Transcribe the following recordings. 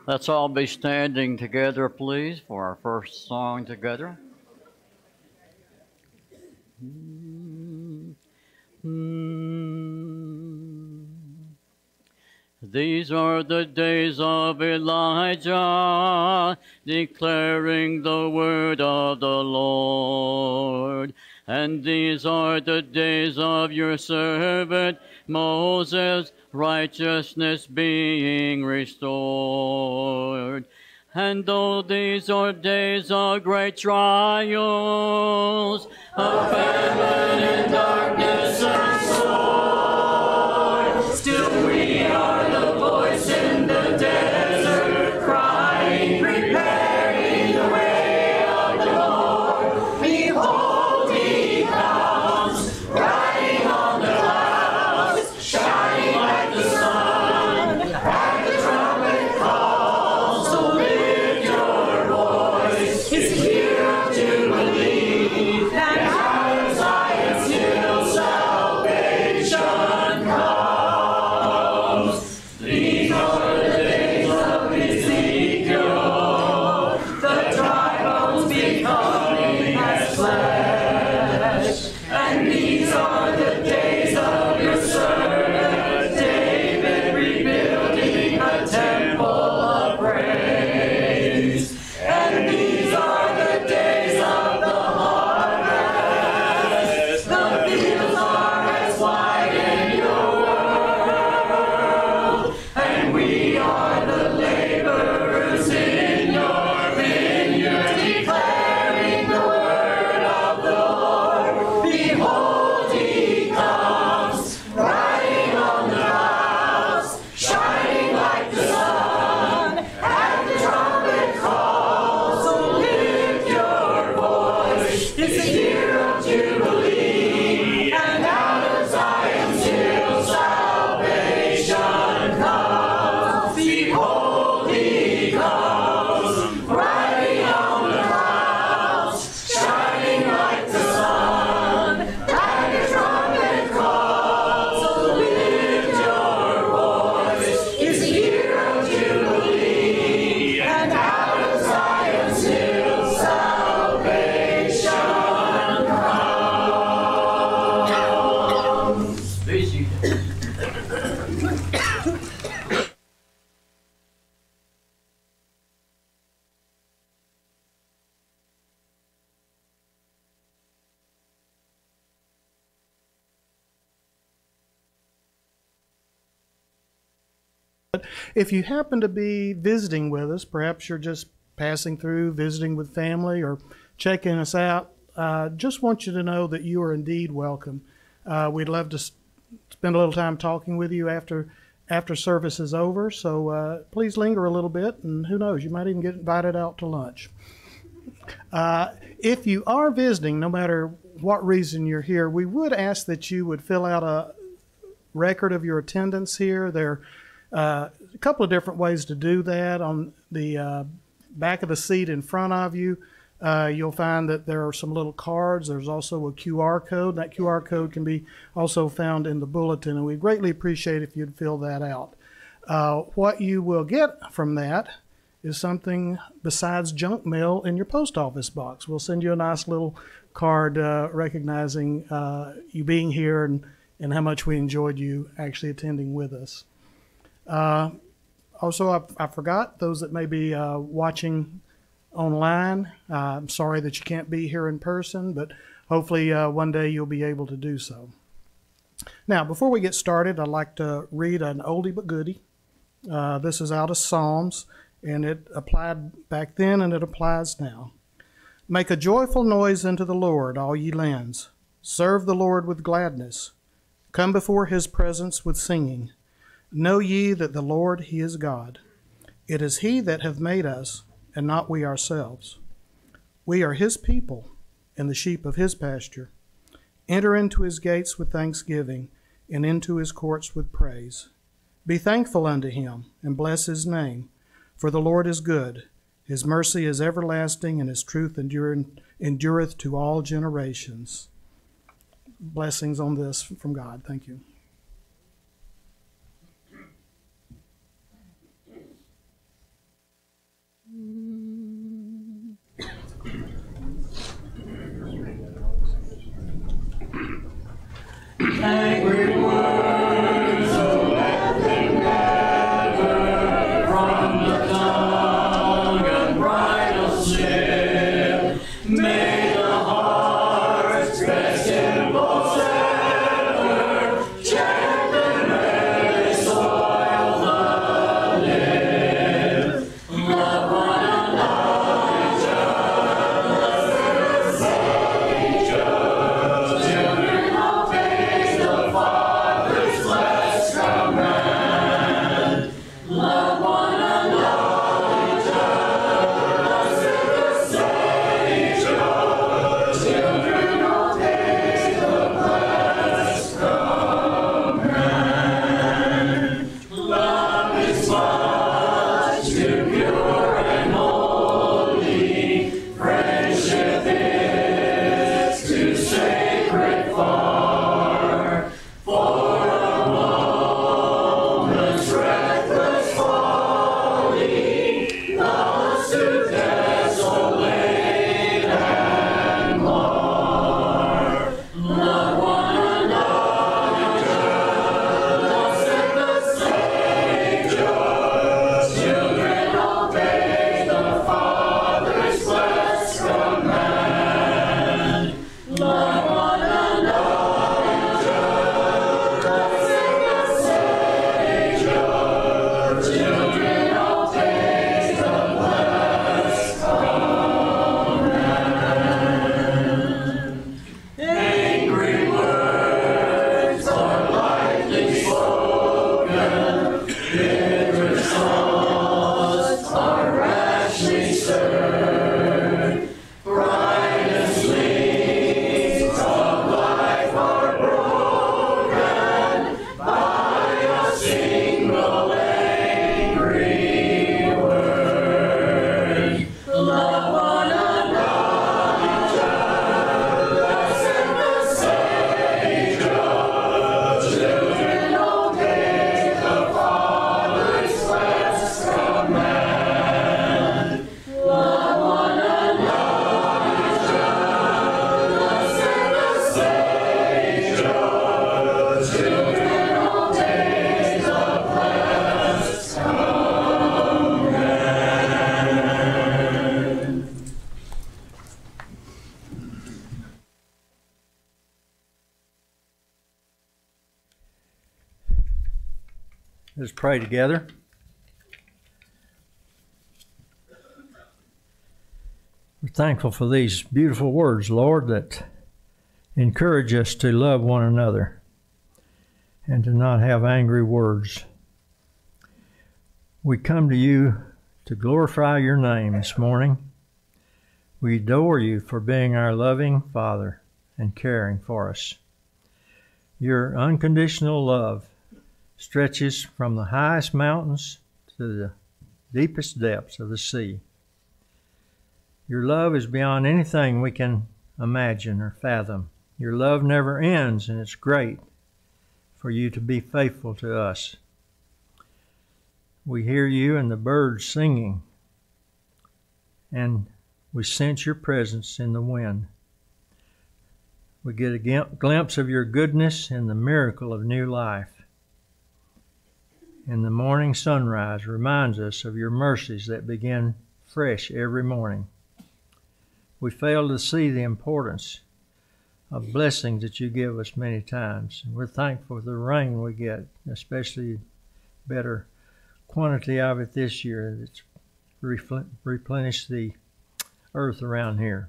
Let's all be standing together, please, for our first song together. These are the days of Elijah, declaring the word of the Lord. And these are the days of your servant Moses, righteousness being restored. And though these are days of great trials, of famine and darkness and sword, still we are the voice in the desert, crying, preparing the way of the Lord. Behold, he comes, riding on the clouds, shining like the sun, and the trumpet calls, so lift your voice. It's the year of Jubilee, and out of Zion's hill salvation comes. These are the days of Ezekiel, the dry bones becoming as flesh. And these are the days of your servant David, rebuilding a temple of praise. And these are the days of the harvest. The fields are as wide in your world, and we are the laborers in your vineyard, declaring the word of the Lord. Behold, he comes, riding on the clouds, shining like the sun, and the trumpet calls, so lift your voice. It's the year of Jubilee, and out of Zion's hill salvation comes. Behold, he comes, riding on the clouds, shining like the sun, and the trumpet calls, so lift your voice. It's the year of Jubilee, and out of Zion's hill salvation comes. Be seated. If you happen to be visiting with us, perhaps you're just passing through, visiting with family, or checking us out, just want you to know that you are indeed welcome. We'd love to spend a little time talking with you after service is over, so please linger a little bit, and who knows, you might even get invited out to lunch. If you are visiting, no matter what reason you're here, we would ask that you would fill out a record of your attendance here. There a couple of different ways to do that. On the back of the seat in front of you, you'll find that there are some little cards. There's also a QR code. That QR code can be also found in the bulletin, and we'd greatly appreciate if you'd fill that out. What you will get from that is something besides junk mail in your post office box. We'll send you a nice little card recognizing you being here and how much we enjoyed you actually attending with us. Also, I forgot those that may be watching online. I'm sorry that you can't be here in person, but hopefully one day you'll be able to do so. Now, before we get started, I'd like to read an oldie but goodie. This is out of Psalms, and it applied back then and it applies now. Make a joyful noise unto the Lord, all ye lands. Serve the Lord with gladness. Come before his presence with singing. Know ye that the Lord, he is God. It is he that hath made us, and not we ourselves. We are his people, and the sheep of his pasture. Enter into his gates with thanksgiving, and into his courts with praise. Be thankful unto him, and bless his name. For the Lord is good. His mercy is everlasting, and his truth endureth to all generations. Blessings on this from God. Thank you. Angry words, oh, let them never from the tongue and bridle slip. May the heart's best impulse ever check the merry soil the lip. Love one another, children, obey the Father's blessed command. Love one another, blessed the Savior. Children, obey the blessed command. Love is much too pure and holy. Friendship is too sacred far for a moment's reckless folly. Thus to desolate and mar. Love one another, blessed the Savior. Children, obey the Father's blessed command. Love one another, blessed the Savior. Children, obey the blessed command. Angry words are lightly spoken, bitter thoughts are rashly stirred. Brightest leaves of life are broken by a single angry word. Love one another, blessed the Savior. Children, obey the Father's blessed command. Love one another, blessed the Savior. Children, obey the blessed command. Let's pray together. We're thankful for these beautiful words, Lord, that encourage us to love one another and to not have angry words. We come to you to glorify your name this morning. We adore you for being our loving Father and caring for us. Your unconditional love stretches from the highest mountains to the deepest depths of the sea. Your love is beyond anything we can imagine or fathom. Your love never ends, and it's great for you to be faithful to us. We hear you and the birds singing, and we sense your presence in the wind. We get a glimpse of your goodness in the miracle of new life. And the morning sunrise reminds us of your mercies that begin fresh every morning. We fail to see the importance of blessings that you give us many times. And we're thankful for the rain we get, especially better quantity of it this year that's replenished the earth around here.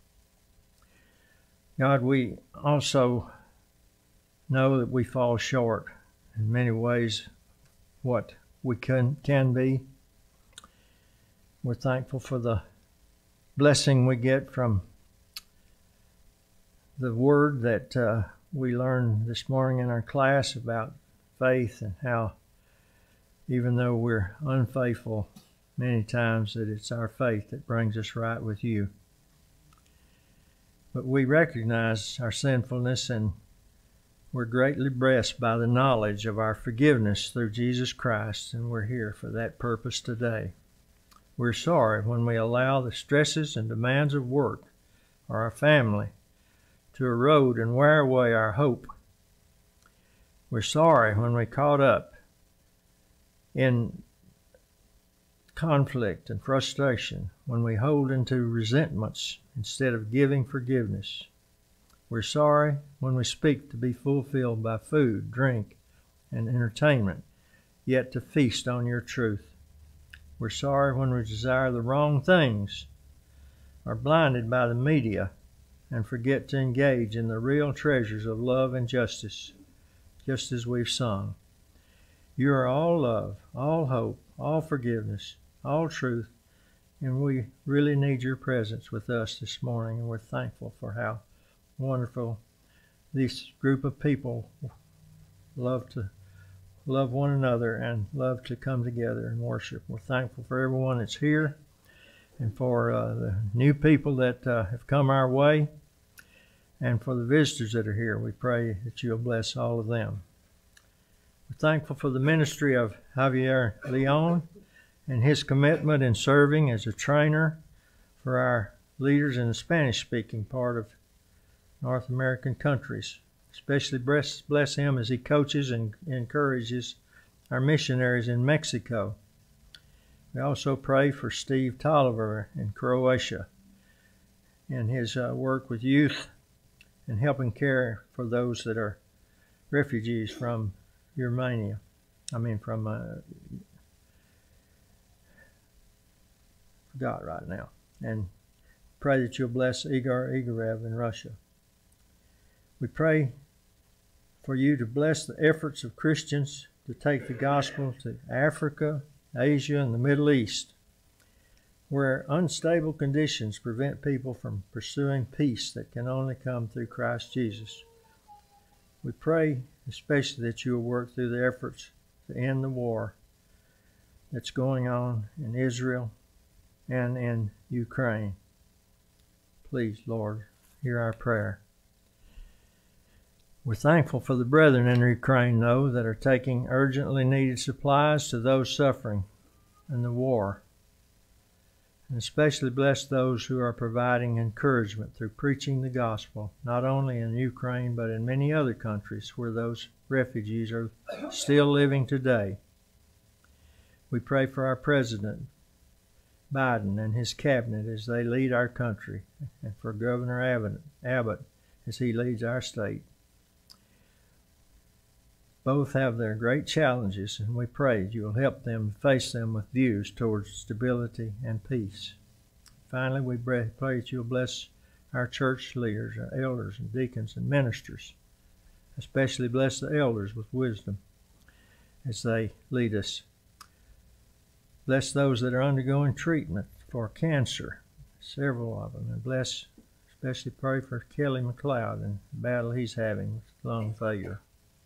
God, we also know that we fall short in many ways what we can be. We're thankful for the blessing we get from the word that we learned this morning in our class about faith, and how even though we're unfaithful many times, that it's our faith that brings us right with you. But we recognize our sinfulness, and we're greatly blessed by the knowledge of our forgiveness through Jesus Christ, and we're here for that purpose today. We're sorry when we allow the stresses and demands of work or our family to erode and wear away our hope We're sorry when we caught up in conflict and frustration, when we hold into resentments instead of giving forgiveness. We're sorry when we speak to be fulfilled by food, drink, and entertainment, yet to feast on your truth. We're sorry when we desire the wrong things, are blinded by the media, and forget to engage in the real treasures of love and justice, just as we've sung. You are all love, all hope, all forgiveness, all truth, and we really need your presence with us this morning, and we're thankful for how wonderful this group of people love to love one another and love to come together and worship. We're thankful for everyone that's here and for the new people that have come our way, and for the visitors that are here. We pray that you'll bless all of them. We're thankful for the ministry of Javier Leon and his commitment in serving as a trainer for our leaders in the Spanish-speaking part of North American countries. Especially bless him as he coaches and encourages our missionaries in Mexico. We also pray for Steve Tolliver in Croatia and his work with youth and helping care for those that are refugees from Romania. Forgot right now. And pray that you'll bless Igor Igorev in Russia. We pray for you to bless the efforts of Christians to take the gospel to Africa, Asia, and the Middle East, where unstable conditions prevent people from pursuing peace that can only come through Christ Jesus. We pray especially that you will work through the efforts to end the war that's going on in Israel and in Ukraine. Please, Lord, hear our prayer. We're thankful for the brethren in Ukraine, though, that are taking urgently needed supplies to those suffering in the war. And especially bless those who are providing encouragement through preaching the gospel, not only in Ukraine, but in many other countries where those refugees are still living today. We pray for our President Biden and his cabinet as they lead our country, and for Governor Abbott as he leads our state. Both have their great challenges, and we pray you will help them face them with views towards stability and peace. Finally, we pray that you'll bless our church leaders, our elders and deacons and ministers. Especially bless the elders with wisdom as they lead us. Bless those that are undergoing treatment for cancer, several of them, and especially pray for Kelly McLeod and the battle he's having with lung failure.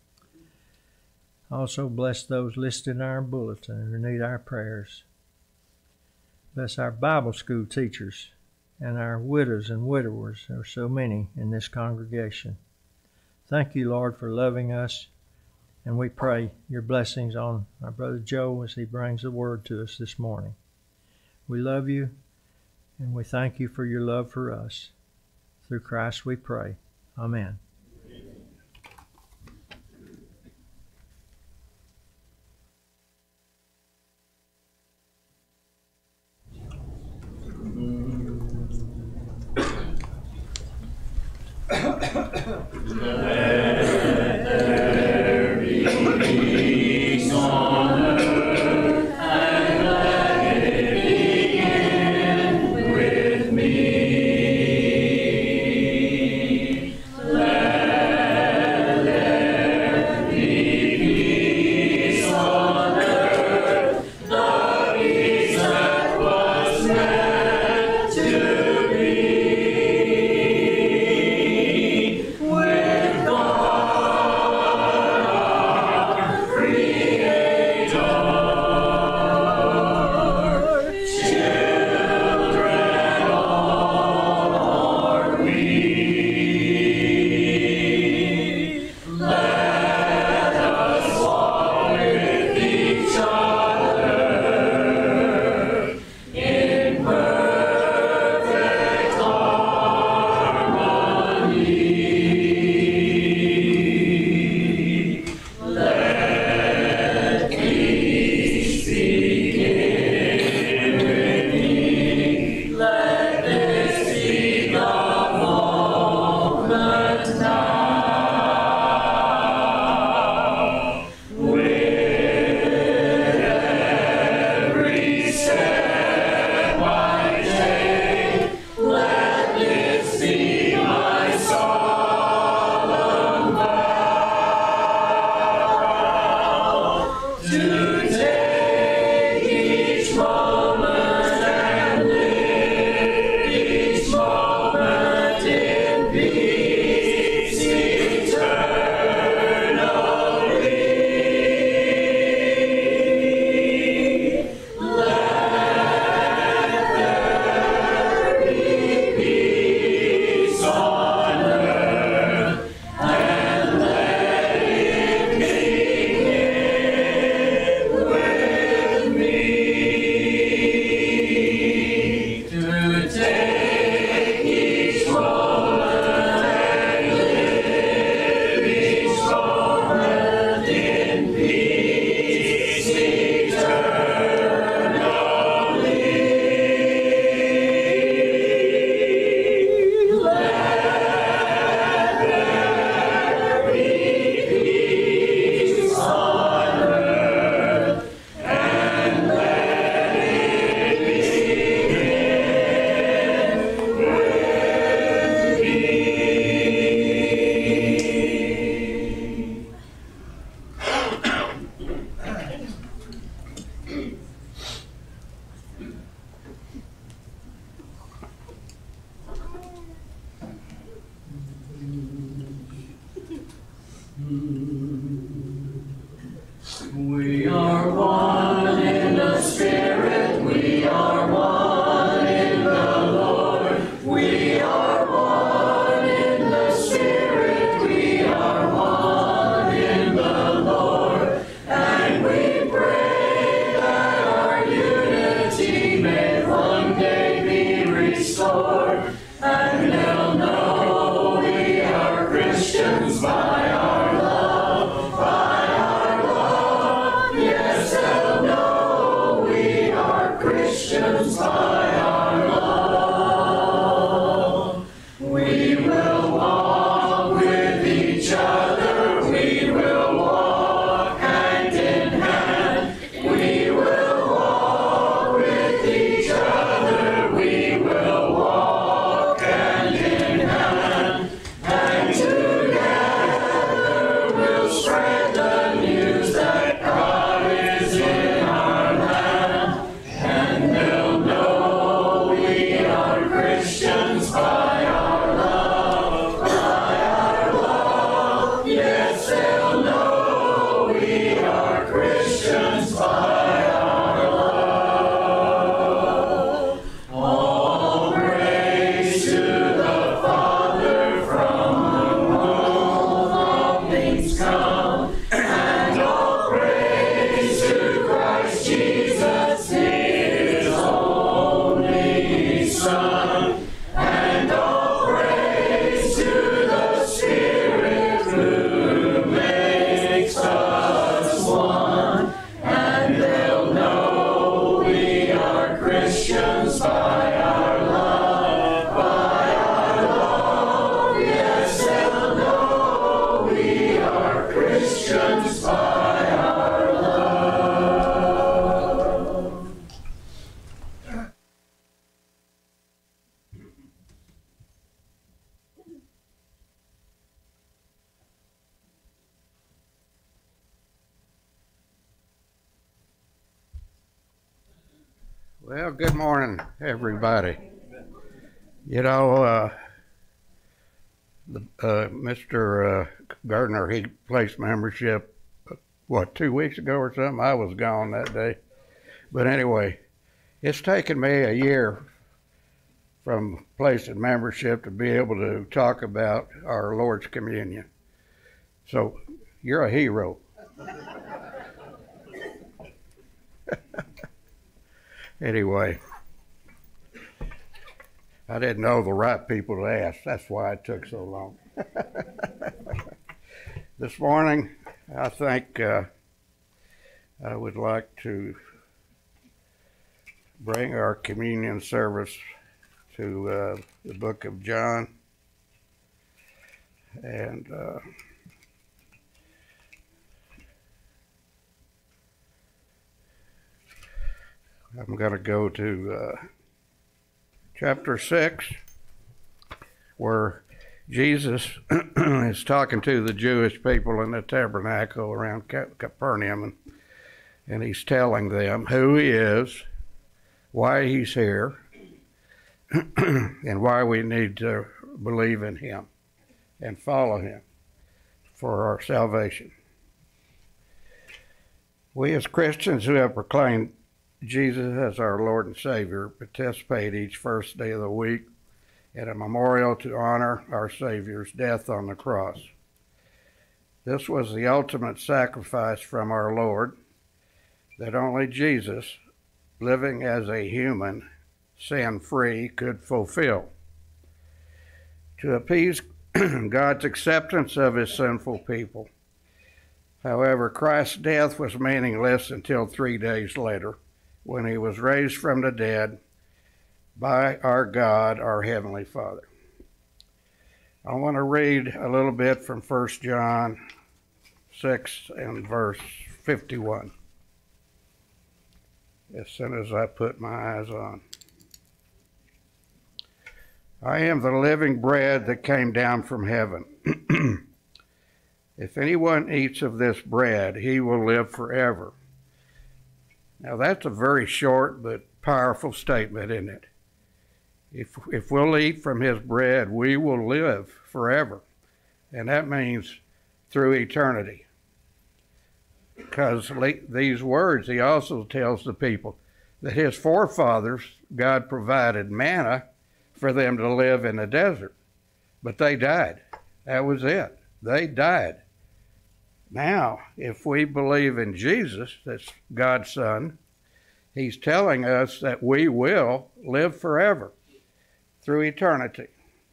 Also bless those listed in our bulletin who need our prayers. Bless our Bible school teachers and our widows and widowers. There are so many in this congregation. Thank you, Lord, for loving us, and we pray your blessings on our brother Joe as he brings the word to us this morning. We love you, and we thank you for your love for us. Through Christ we pray. Amen. With God. We are one in the Spirit, we are one in the Lord. We are one in the Spirit, we are one in the Lord. And we pray that our unity may one day be restored. And they'll know we are Christians by our love, by our love. Yes, they'll know we are Christians by our love. We will walk with each other, we will walk hand in hand. We will walk with each other, we will walk hand in hand. And together we'll spread the news that God is in our land. And they'll know we are Christians by our love, by our love. Yes, they'll know we are Christians by our love. All praise to the Father from whom all things come, and all praise to Christ Jesus, His only Son, and all praise to the Spirit who makes us one. And they'll know we are Christians by our love, by our love. Yes, they'll know we are Christians by our love. Well, good morning, everybody. You know, Mr. Gardner, he placed membership, 2 weeks ago or something? I was gone that day. But anyway, it's taken me a year from placing membership to be able to talk about our Lord's Communion. So you're a hero. Anyway, I didn't know the right people to ask. That's why it took so long. This morning, I think I would like to bring our communion service to the book of John. And I'm going to go to chapter 6, where Jesus is talking to the Jewish people in the tabernacle around Capernaum, and he's telling them who he is, why he's here, and why we need to believe in him and follow him for our salvation. We as Christians who have proclaimed Jesus as our Lord and Savior participate each first day of the week in a memorial to honor our Savior's death on the cross. This was the ultimate sacrifice from our Lord that only Jesus, living as a human, sin-free, could fulfill. To appease God's acceptance of his sinful people. However, Christ's death was meaningless until 3 days later, when he was raised from the dead by our God, our Heavenly Father. I want to read a little bit from 1 John 6 and verse 51, as soon as I put my eyes on. I am the living bread that came down from heaven. If anyone eats of this bread, he will live forever. Now that's a very short but powerful statement, isn't it? If we'll eat from his bread, we will live forever. And that means through eternity. Because these words, he also tells the people that his forefathers, God provided manna for them to live in the desert, but they died. That was it. They died. Now, if we believe in Jesus, that's God's Son, he's telling us that we will live forever through eternity.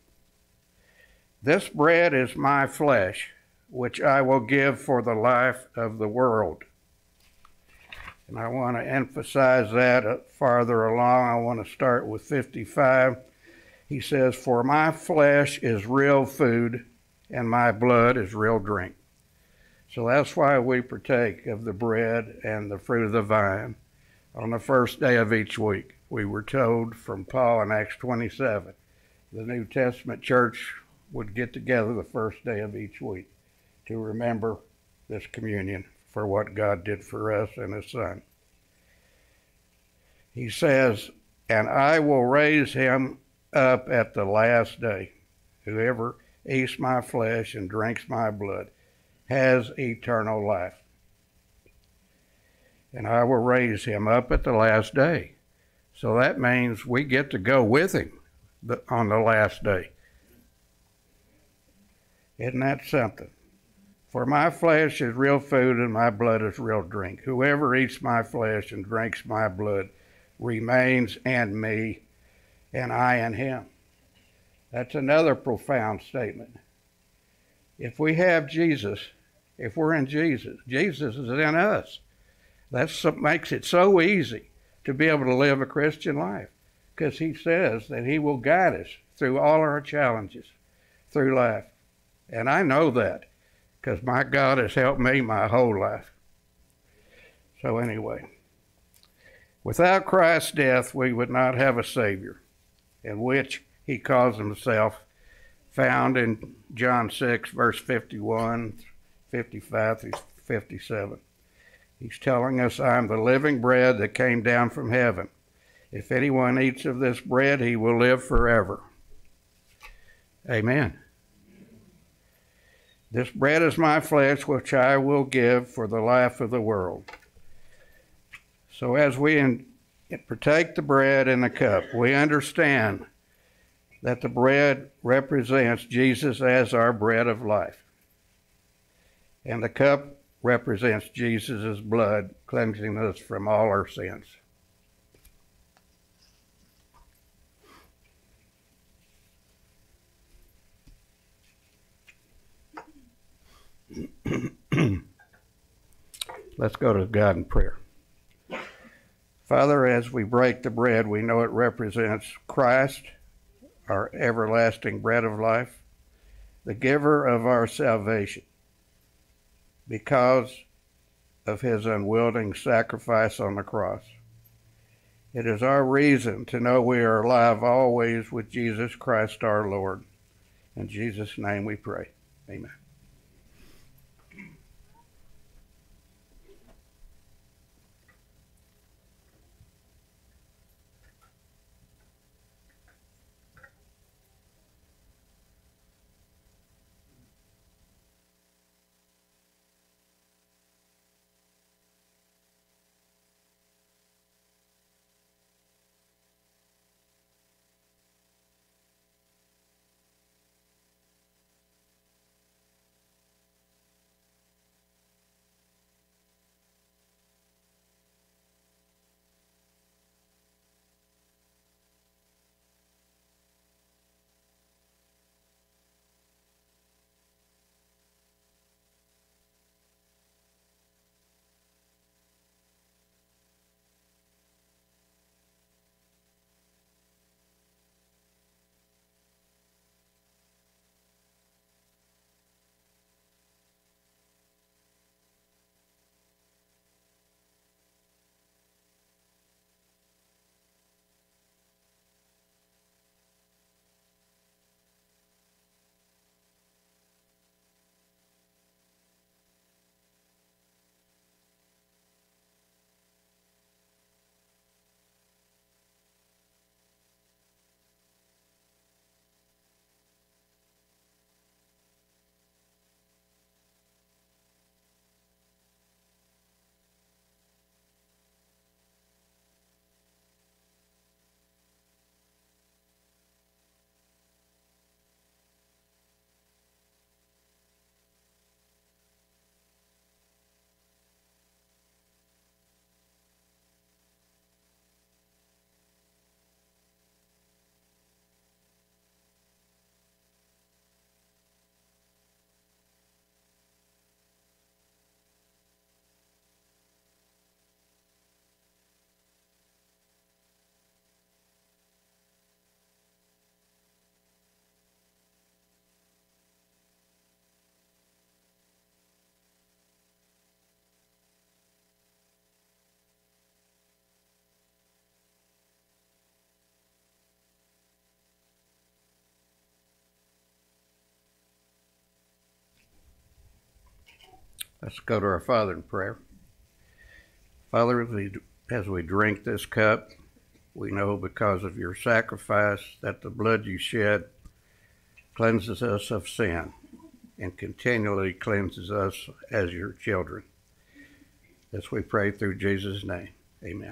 This bread is my flesh, which I will give for the life of the world. And I want to emphasize that farther along. I want to start with 55. He says, for my flesh is real food, and my blood is real drink. So that's why we partake of the bread and the fruit of the vine on the first day of each week. We were told from Paul in Acts 27, the New Testament church would get together the first day of each week to remember this communion for what God did for us and his Son. He says, and I will raise him up at the last day. Whoever eats my flesh and drinks my blood has eternal life. And I will raise him up at the last day. So that means we get to go with him on the last day. Isn't that something? For my flesh is real food and my blood is real drink. Whoever eats my flesh and drinks my blood remains in me and I in him. That's another profound statement. If we have Jesus, if we're in Jesus, Jesus is in us. That's what makes it so easy to be able to live a Christian life, because he says that he will guide us through all our challenges through life. And I know that because my God has helped me my whole life. So anyway, without Christ's death, we would not have a Savior, in which he calls himself, found in John 6, verse 51, 55 through 57. He's telling us, I am the living bread that came down from heaven. If anyone eats of this bread, he will live forever. Amen. This bread is my flesh, which I will give for the life of the world. So as we partake the bread and the cup, we understand that the bread represents Jesus as our bread of life. And the cup represents Jesus' blood, cleansing us from all our sins. Let's go to God in prayer. Father, as we break the bread, we know it represents Christ, our everlasting bread of life, the giver of our salvation, because of his unwilling sacrifice on the cross. It is our reason to know we are alive always with Jesus Christ our Lord. In Jesus' name we pray. Amen. Let's go to our Father in prayer. Father, as we drink this cup, we know because of your sacrifice that the blood you shed cleanses us of sin and continually cleanses us as your children. This we pray through Jesus' name. Amen.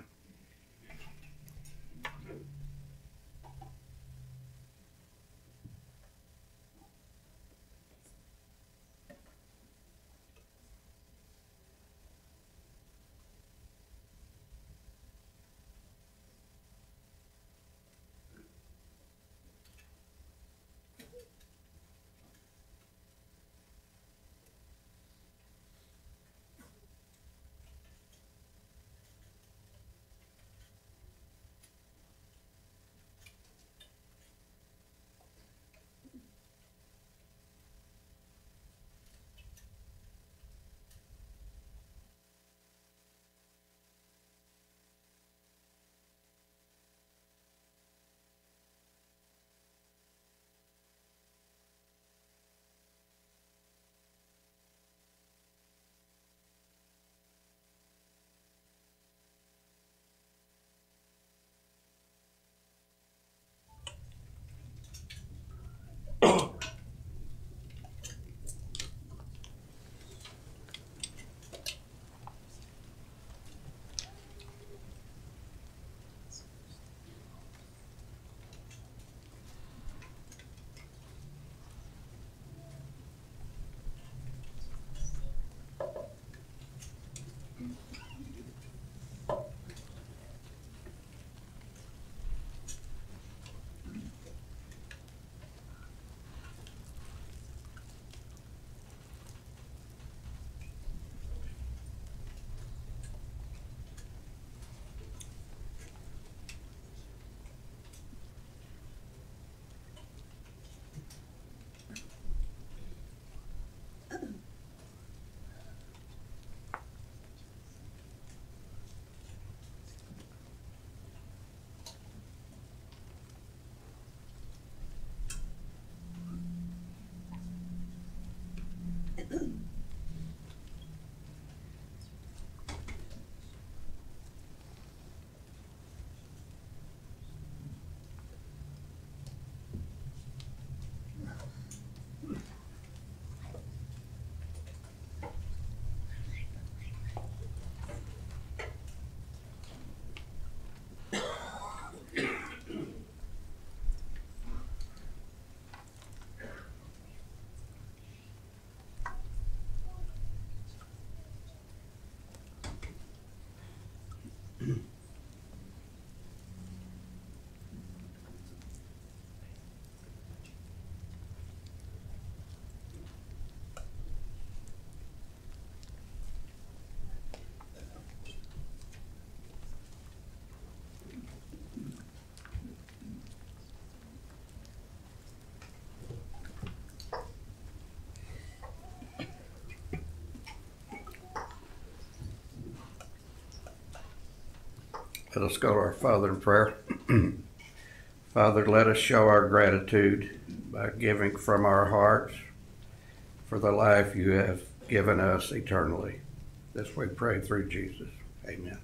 Let us go to our Father in prayer. Father, let us show our gratitude by giving from our hearts for the life you have given us eternally. This we pray through Jesus. Amen.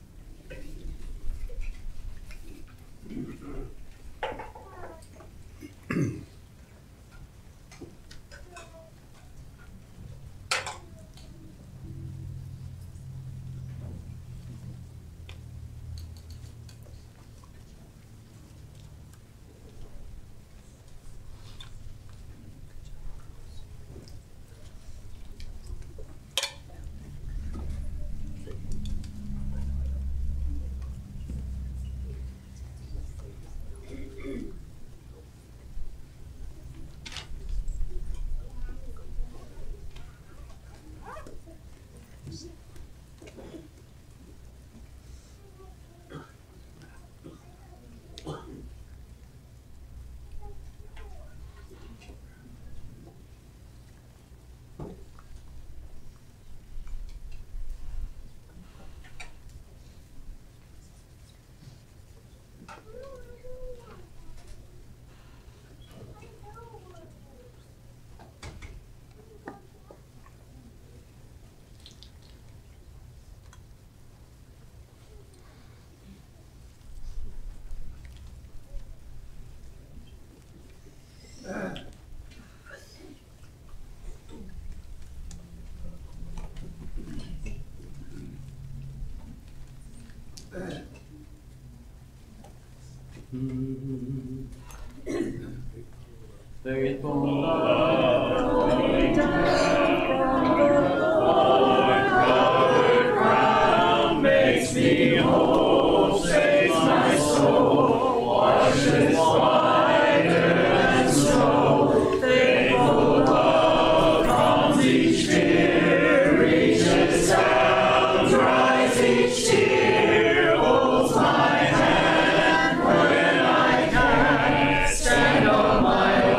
Faithful love, flowing down from the Lord-covered crown, makes me whole, saves my soul, washes whiter than snow. Faithful love calms each fear, reaches down, dries each tear, holds my hand when I can't stand on my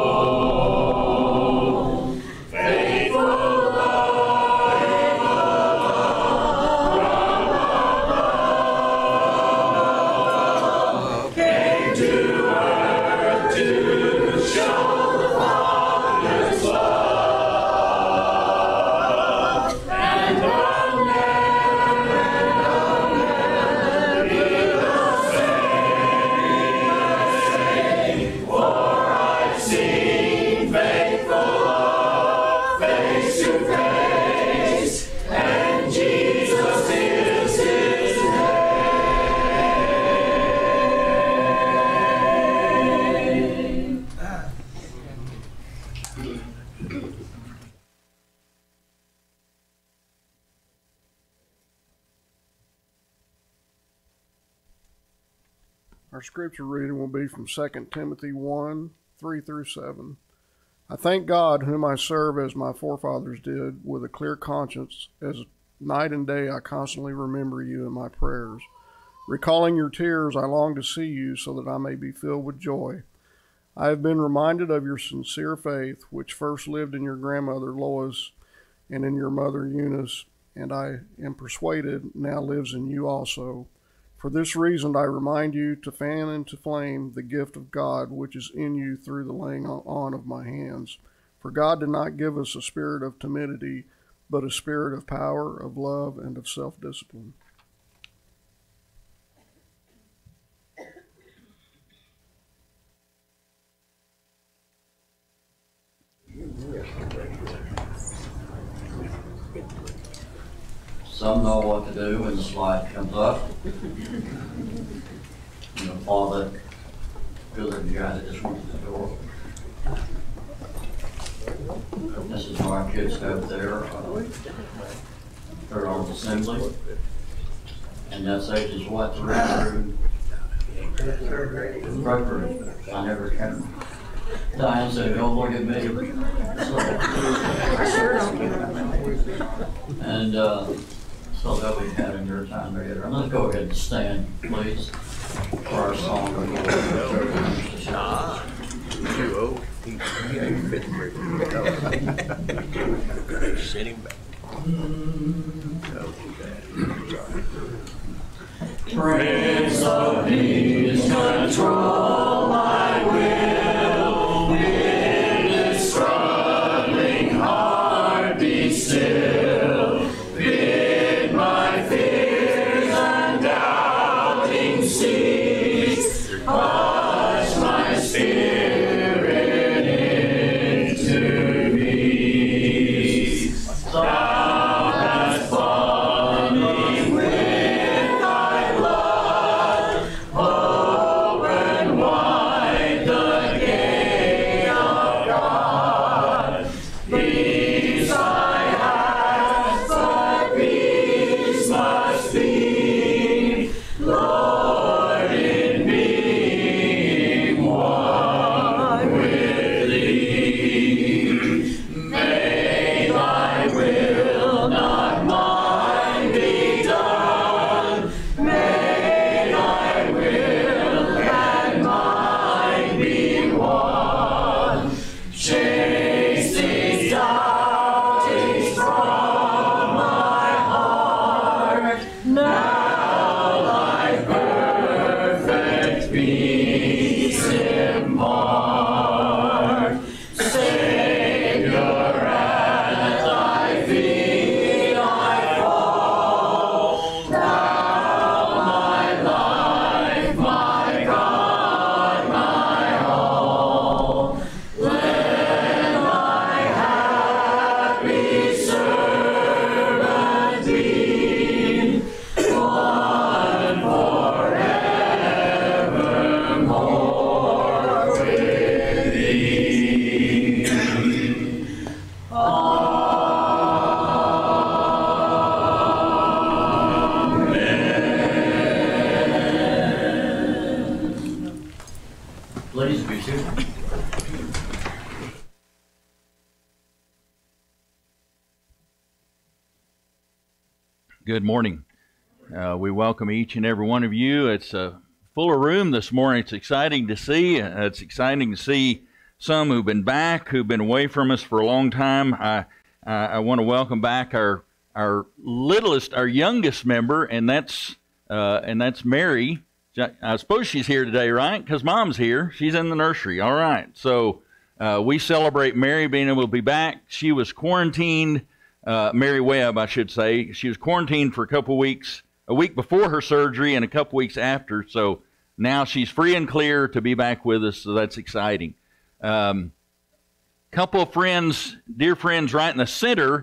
own. Faithful love came to earth to show the Father's love, and I'll never be the same, for I've seen faithful love face to face, and Jesus is his name. Our scripture reading will be from 2 Timothy 1, 3 through 7. I thank God, whom I serve as my forefathers did, with a clear conscience, as night and day I constantly remember you in my prayers. Recalling your tears, I long to see you so that I may be filled with joy. I have been reminded of your sincere faith, which first lived in your grandmother Lois and in your mother Eunice, and I am persuaded now lives in you also. For this reason I remind you to fan into flame the gift of God which is in you through the laying on of my hands. For God did not give us a spirit of timidity, but a spirit of power, of love, and of self-discipline. Some know what to do when the slide comes up. You know, all that good guy that just went to the door. This is our kids over there. They're on assembly. And that's ages what? 3 through program. I never can. Diane said, "Don't look at me." And so they'll be having their time together. And let's go ahead and stand, please, for our song. Send him back. Prince of Peace, control my will. In this struggling heart be still. Bid my fears and doubting cease. Hush my spirit into peace. Thou hast bought me with thy blood. Open Please be seated. Good morning. We welcome each and every one of you. It's a fuller room this morning. It's exciting to see. It's exciting to see some who've been back, who've been away from us for a long time. I want to welcome back our littlest, our youngest member, and that's Mary. I suppose she's here today, right? Because Mom's here. She's in the nursery. All right. So we celebrate Mary being able to be back. She was quarantined. Mary Webb, I should say. She was quarantined for a couple weeks, a week before her surgery and a couple weeks after. So now she's free and clear to be back with us. So that's exciting. Couple of friends, dear friends, right in the center.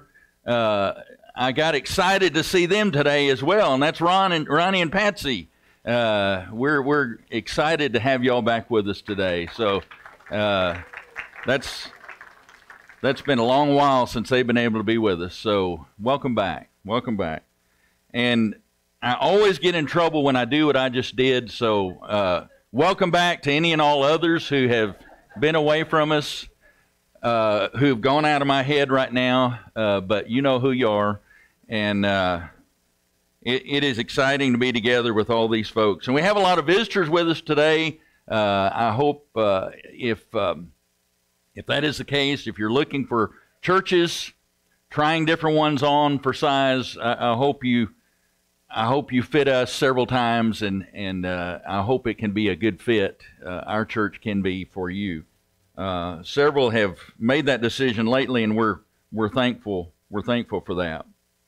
I got excited to see them today as well, and that's Ronnie and Patsy. We're excited to have y'all back with us today. So that's been a long while since they've been able to be with us. So welcome back. And I always get in trouble when I do what I just did. So welcome back to any and all others who have been away from us, who've gone out of my head right now. But you know who you are. And it is exciting to be together with all these folks. And we have a lot of visitors with us today. I hope if that is the case, if you're looking for churches, trying different ones on for size, I hope you fit us several times, and I hope it can be a good fit. Our church can be for you. Several have made that decision lately, and we're thankful. We're thankful for that.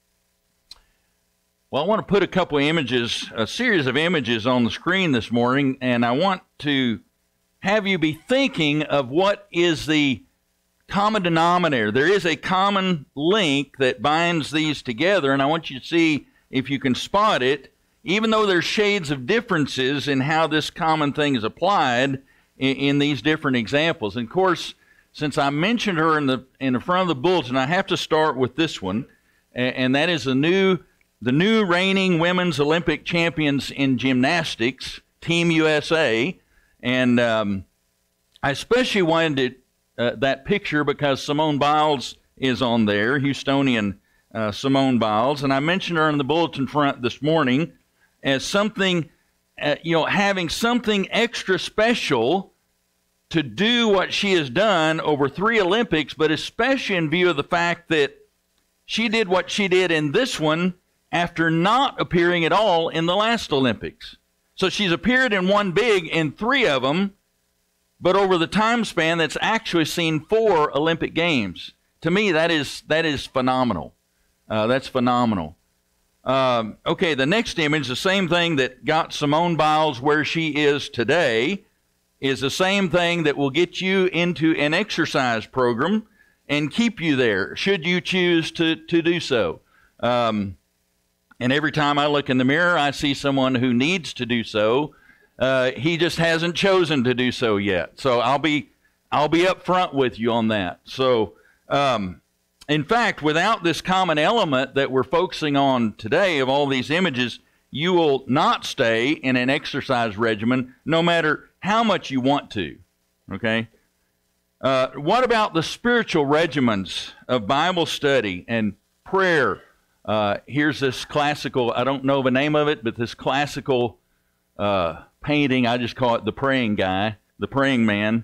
Well, I want to put a series of images on the screen this morning, and I want to have you be thinking of what is the common denominator. There is a common link that binds these together, and I want you to see if you can spot it, even though there's shades of differences in how this common thing is applied in these different examples. And of course, since I mentioned her in the front of the bulletin, I have to start with this one, and that is the new reigning women's Olympic champions in gymnastics, Team USA. And I especially wanted that picture because Simone Biles is on there, Houstonian Simone Biles. And I mentioned her in the bulletin front this morning as something, having something extra special to do what she has done over 3 Olympics, but especially in view of the fact that she did what she did in this one after not appearing at all in the last Olympics. So she's appeared in one big in 3 of them, but over the time span that's actually seen 4 Olympic Games. To me, that is phenomenal. That's phenomenal. Okay, the next image, the same thing that got Simone Biles where she is today, is the same thing that will get you into an exercise program and keep you there, should you choose to do so. And every time I look in the mirror, I see someone who needs to do so. He just hasn't chosen to do so yet. So I'll be up front with you on that. So, in fact, without this common element that we're focusing on today of all these images, you will not stay in an exercise regimen no matter how much you want to. Okay? What about the spiritual regimens of Bible study and prayer? Here's this classical, I don't know the name of it, but this classical painting, I just call it the praying guy, the praying man.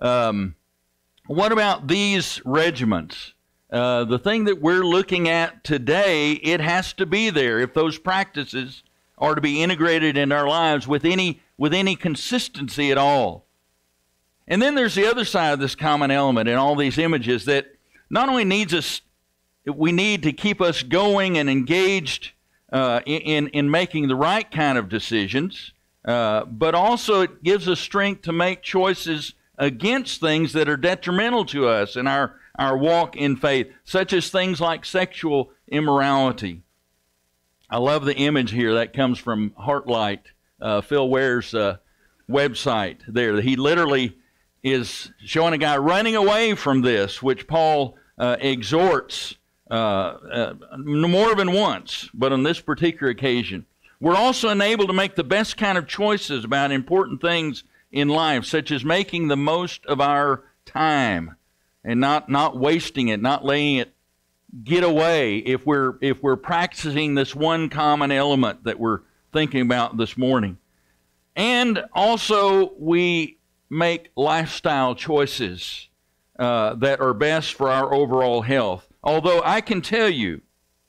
What about these regiments? The thing that we're looking at today, it has to be there if those practices are to be integrated in our lives with any consistency at all. And then there's the other side of this common element in all these images that not only we need to keep us going and engaged in making the right kind of decisions, but also it gives us strength to make choices against things that are detrimental to us in our walk in faith, such as things like sexual immorality. I love the image here that comes from Heartlight, Phil Ware's website there. He literally is showing a guy running away from this, which Paul exhorts more than once, but on this particular occasion. We're also enabled to make the best kind of choices about important things in life, such as making the most of our time and not wasting it, not letting it get away if we're practicing this one common element that we're thinking about this morning. And also we make lifestyle choices that are best for our overall health. Although I can tell you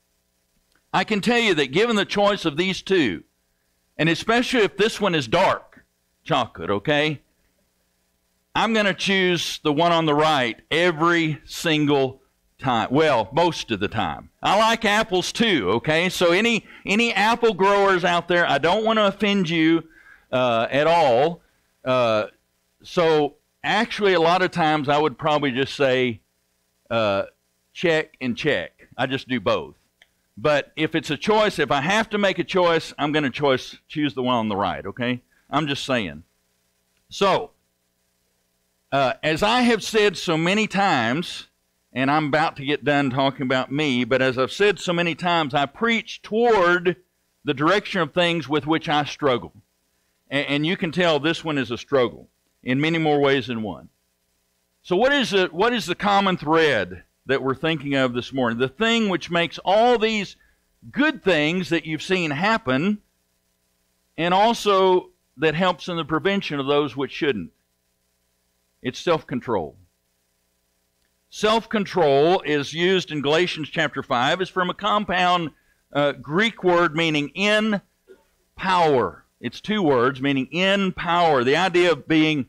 that given the choice of these two, and especially if this one is dark chocolate, okay, I'm going to choose the one on the right every single time. Well, most of the time. I like apples too, okay? So any apple growers out there, I don't want to offend you at all. So actually, a lot of times I would probably just say check and check. I just do both. But if it's a choice, if I have to make a choice, I'm going to choose the one on the right, okay? I'm just saying. So, as I have said so many times, and I'm about to get done talking about me, but as I've said so many times, I preach toward the direction of things with which I struggle. And you can tell this one is a struggle in many more ways than one. So what is the common thread that we're thinking of this morning? The thing which makes all these good things that you've seen happen, and also that helps in the prevention of those which shouldn't. It's self-control. Self-control is used in Galatians chapter 5. It's from a compound Greek word meaning in power. It's two words meaning in power. The idea of being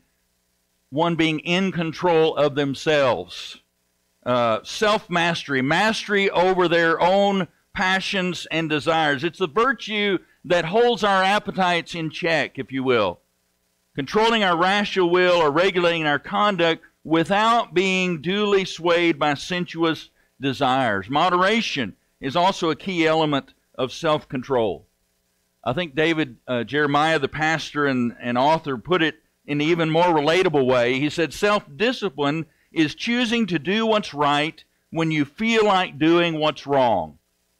in control of themselves. Self-mastery, mastery over their own passions and desires. It's the virtue that holds our appetites in check, if you will. Controlling our rational will or regulating our conduct without being duly swayed by sensuous desires. Moderation is also a key element of self-control. I think Jeremiah, the pastor and author, put it in an even more relatable way. He said, self-discipline is choosing to do what's right when you feel like doing what's wrong.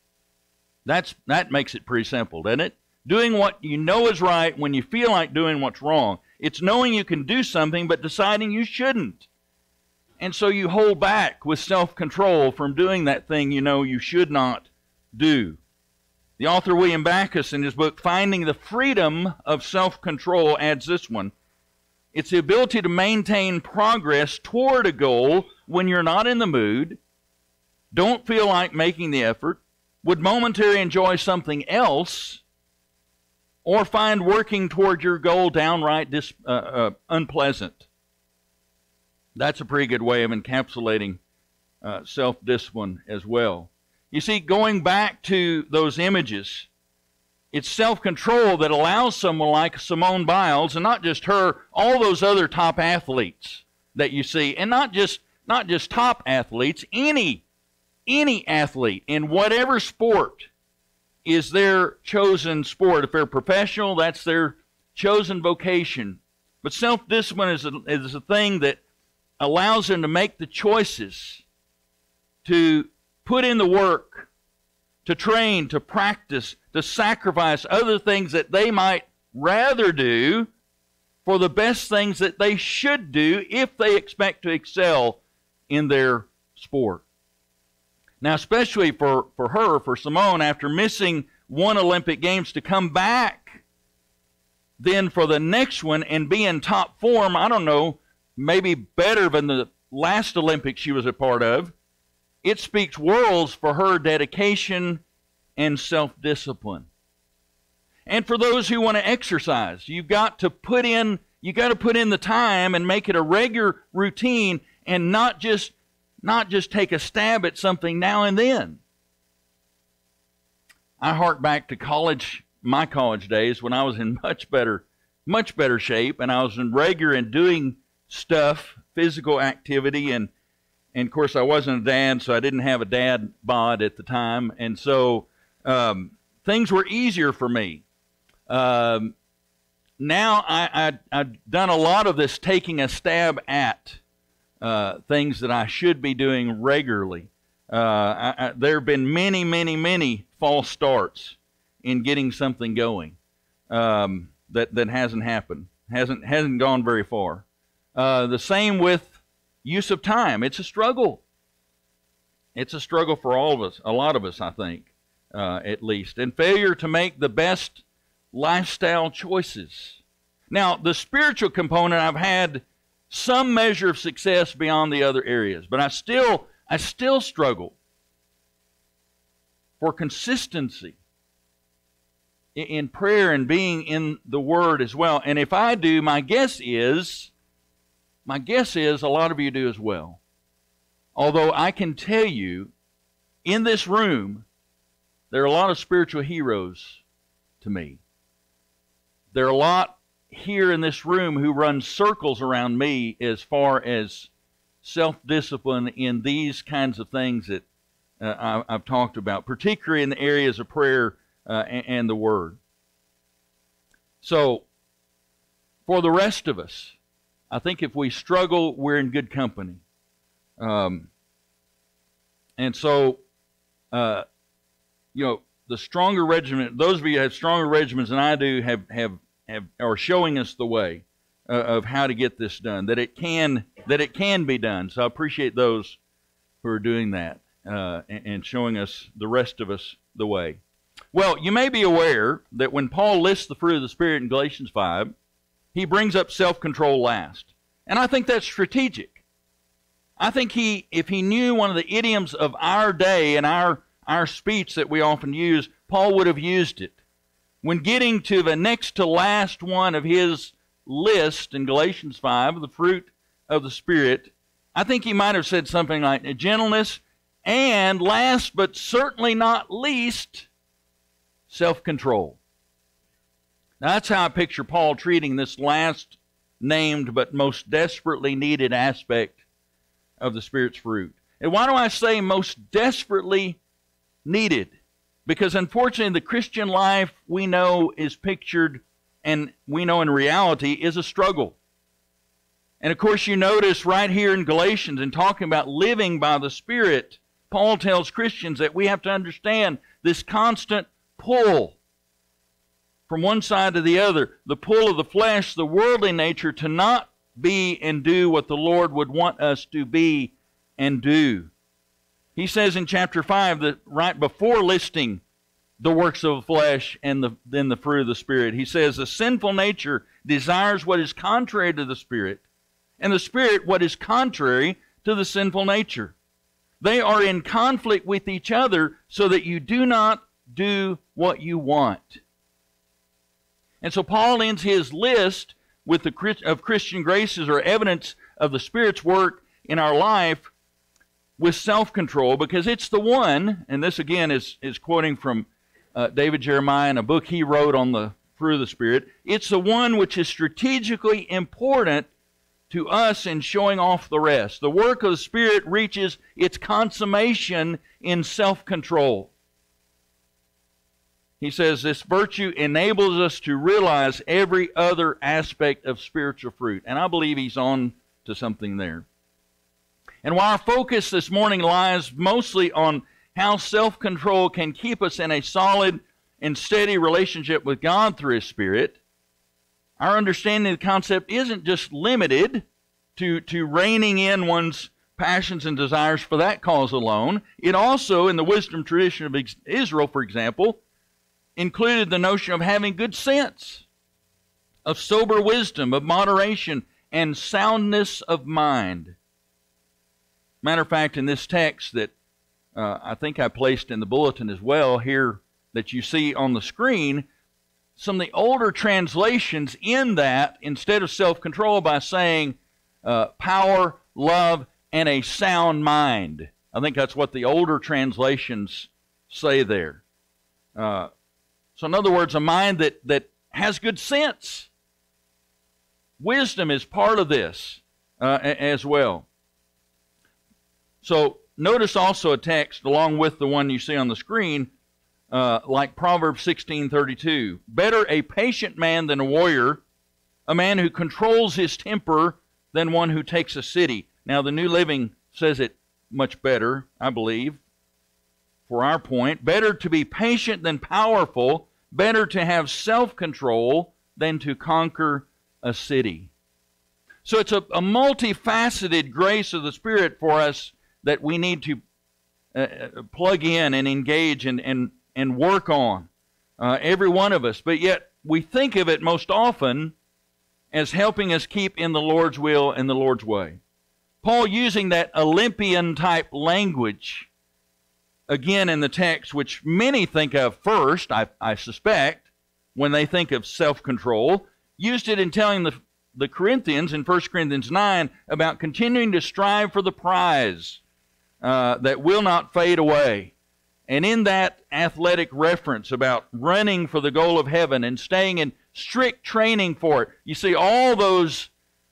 That makes it pretty simple, doesn't it? Doing what you know is right when you feel like doing what's wrong. It's knowing you can do something but deciding you shouldn't. And so you hold back with self-control from doing that thing you know you should not do. The author William Backus, in his book Finding the Freedom of Self-Control, adds this one. It's the ability to maintain progress toward a goal when you're not in the mood, don't feel like making the effort, would momentarily enjoy something else, or find working toward your goal downright unpleasant. That's a pretty good way of encapsulating self-discipline as well. You see, going back to those images, it's self-control that allows someone like Simone Biles, and not just her, all those other top athletes that you see, and not just top athletes, any athlete in whatever sport is their chosen sport. If they're professional, that's their chosen vocation. But self-discipline is a thing that allows them to make the choices, to put in the work, to train, to practice, to sacrifice other things that they might rather do for the best things that they should do if they expect to excel in their sport. Now, especially for Simone, after missing one Olympic Games, to come back then for the next one and be in top form, I don't know, maybe better than the last Olympics she was a part of, it speaks worlds for her dedication and self-discipline. And for those who want to exercise, you've got to put in the time and make it a regular routine, and not just take a stab at something now and then. I hark back to my college days when I was in much better shape, and I was regular in doing stuff, physical activity, and of course I wasn't a dad, so I didn't have a dad bod at the time, and so things were easier for me. Now I've done a lot of this taking a stab at things that I should be doing regularly. There have been many, many, many false starts in getting something going that hasn't happened, hasn't gone very far. The same with use of time. It's a struggle. It's a struggle for all of us, a lot of us, I think, at least. And failure to make the best lifestyle choices. Now, the spiritual component, I've had some measure of success beyond the other areas, but I still struggle for consistency in prayer and being in the Word as well. And if I do, my guess is a lot of you do as well. Although I can tell you, in this room, there are a lot of spiritual heroes to me. There are a lot here in this room who run circles around me as far as self-discipline in these kinds of things that I've talked about, particularly in the areas of prayer and the Word. So, for the rest of us, I think if we struggle, we're in good company. And so, the stronger regiment, those of you who have stronger regiments than I do are showing us the way of how to get this done, that it can be done. So I appreciate those who are doing that and showing us, the rest of us, the way. Well, you may be aware that when Paul lists the fruit of the Spirit in Galatians 5, he brings up self-control last. And I think that's strategic. I think if he knew one of the idioms of our day and our speech that we often use, Paul would have used it. When getting to the next to last one of his list in Galatians 5, the fruit of the Spirit, I think he might have said something like gentleness, and last but certainly not least, self-control. Now that's how I picture Paul treating this last named but most desperately needed aspect of the Spirit's fruit. And why do I say most desperately needed? Because unfortunately the Christian life we know is pictured, and we know in reality is a struggle. And of course you notice right here in Galatians, in talking about living by the Spirit, Paul tells Christians that we have to understand this constant pull from one side to the other, the pull of the flesh, the worldly nature, to not be and do what the Lord would want us to be and do. He says in chapter 5 that right before listing the works of the flesh and then the fruit of the Spirit, he says the sinful nature desires what is contrary to the Spirit, and the Spirit what is contrary to the sinful nature. They are in conflict with each other so that you do not do what you want. And so Paul ends his list with of Christian graces or evidence of the Spirit's work in our life with self-control, because it's the one, and this again is quoting from David Jeremiah in a book he wrote on the fruit of the Spirit. It's the one which is strategically important to us in showing off the rest. The work of the Spirit reaches its consummation in self-control. He says this virtue enables us to realize every other aspect of spiritual fruit. And I believe he's on to something there. And while our focus this morning lies mostly on how self-control can keep us in a solid and steady relationship with God through His Spirit, our understanding of the concept isn't just limited to reining in one's passions and desires for that cause alone. It also, in the wisdom tradition of Israel, for example, included the notion of having good sense, of sober wisdom, of moderation, and soundness of mind. Matter of fact, in this text that I think I placed in the bulletin as well here that you see on the screen, some of the older translations in that, instead of self-control, by saying power, love, and a sound mind. I think that's what the older translations say there. So in other words, a mind that has good sense. Wisdom is part of this as well. So notice also a text along with the one you see on the screen, like Proverbs 16:32. Better a patient man than a warrior, a man who controls his temper than one who takes a city. Now, the New Living says it much better, I believe, for our point. Better to be patient than powerful, better to have self-control than to conquer a city. So it's a multifaceted grace of the Spirit for us that we need to plug in and engage and work on, every one of us. But yet we think of it most often as helping us keep in the Lord's will and the Lord's way. Paul using that Olympian-type language, again in the text, which many think of first, I suspect, when they think of self-control, used it in telling the Corinthians in 1 Corinthians 9 about continuing to strive for the prize that will not fade away. And in that athletic reference about running for the goal of heaven and staying in strict training for it, you see all those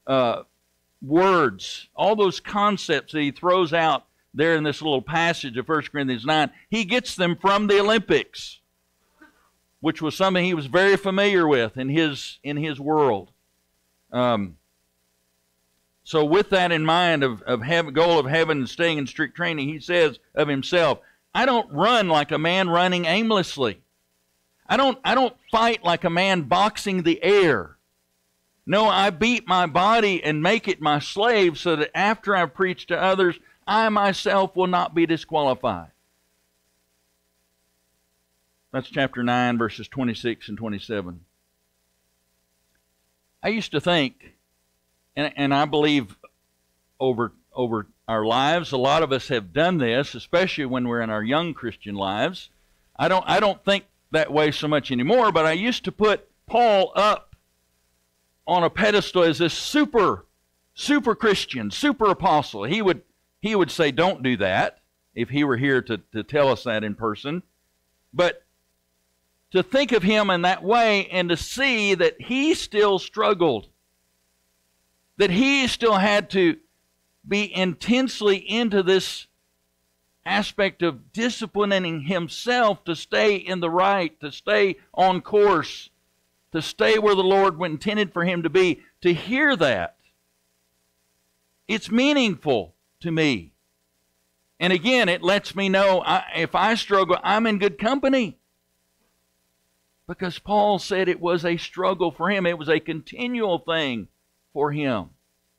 words, all those concepts that he throws out there in this little passage of 1 Corinthians 9, he gets them from the Olympics, which was something he was very familiar with in his world. So with that in mind of goal of heaven and staying in strict training, he says of himself, I don't run like a man running aimlessly. I don't fight like a man boxing the air. No, I beat my body and make it my slave so that after I preach to others, I myself will not be disqualified. That's chapter 9, verses 26 and 27. I used to think, and I believe over our lives, a lot of us have done this, especially when we're in our young Christian lives. I don't think that way so much anymore, but I used to put Paul up on a pedestal as this super Christian, super apostle. He would say, don't do that, if he were here to tell us that in person. But to think of him in that way and to see that he still struggled, that he still had to be intensely into this aspect of disciplining himself to stay in the right, to stay on course, to stay where the Lord intended for him to be, to hear that, it's meaningful to me. And again, it lets me know if I struggle, I'm in good company. Because Paul said it was a struggle for him. It was a continual thing for him.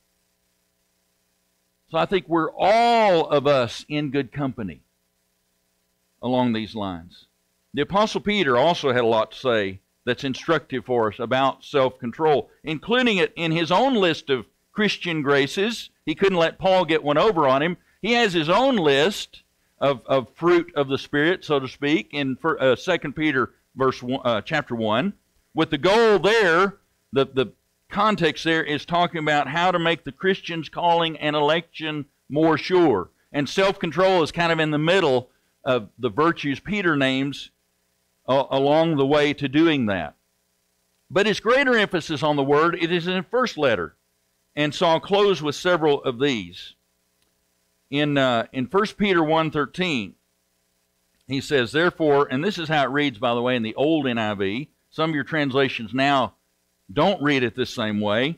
So I think we're all of us in good company along these lines. The Apostle Peter also had a lot to say that's instructive for us about self-control, including it in his own list of Christian graces. He couldn't let Paul get one over on him. He has his own list of fruit of the Spirit, so to speak, in 2 Peter chapter 1, with the goal there, the context there is talking about how to make the Christian's calling and election more sure. And self-control is kind of in the middle of the virtues Peter names along the way to doing that. But his greater emphasis on the word, it is in the first letter. And so I'll close with several of these. In 1 Peter 1:13, he says, therefore, and this is how it reads, by the way, in the old NIV. Some of your translations now don't read it this same way.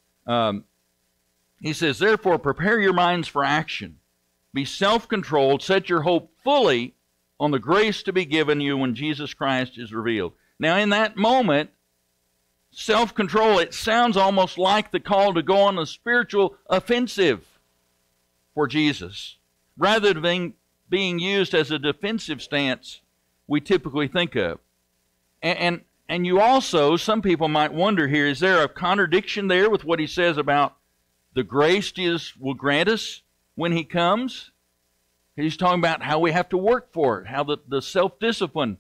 He says, therefore, prepare your minds for action. Be self-controlled. Set your hope fully on the grace to be given you when Jesus Christ is revealed. Now, in that moment, self-control, it sounds almost like the call to go on a spiritual offensive for Jesus, rather than being used as a defensive stance we typically think of. And you also, some people might wonder here, is there a contradiction there with what he says about the grace Jesus will grant us when he comes? He's talking about how we have to work for it, how the self-discipline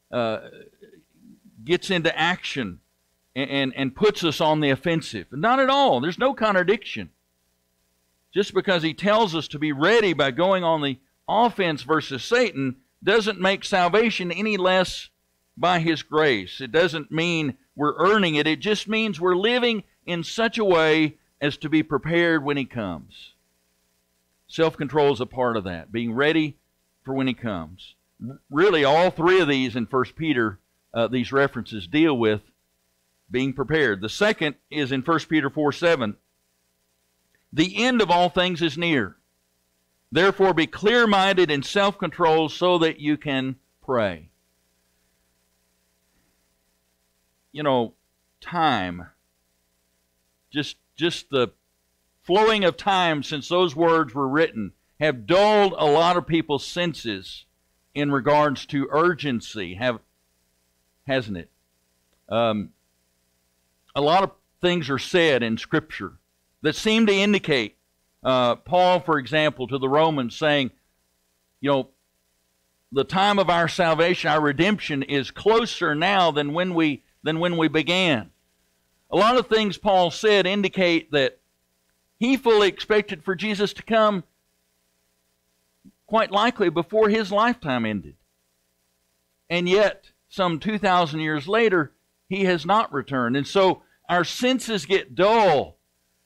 gets into action and puts us on the offensive. Not at all. There's no contradiction. Just because he tells us to be ready by going on the offense versus Satan doesn't make salvation any less by his grace. It doesn't mean we're earning it. It just means we're living in such a way as to be prepared when he comes. Self-control is a part of that, being ready for when he comes. Really, all three of these in 1 Peter, these references deal with being prepared. The second is in 1 Peter 4:7. The end of all things is near. Therefore be clear-minded and self-controlled so that you can pray. You know, time, just the flowing of time since those words were written have dulled a lot of people's senses in regards to urgency, hasn't it? A lot of things are said in Scripture that seem to indicate, Paul, for example, to the Romans saying, you know, the time of our salvation, our redemption is closer now than when we began. A lot of things Paul said indicate that he fully expected for Jesus to come quite likely before his lifetime ended. And yet, some 2,000 years later, he has not returned. And so our senses get dull.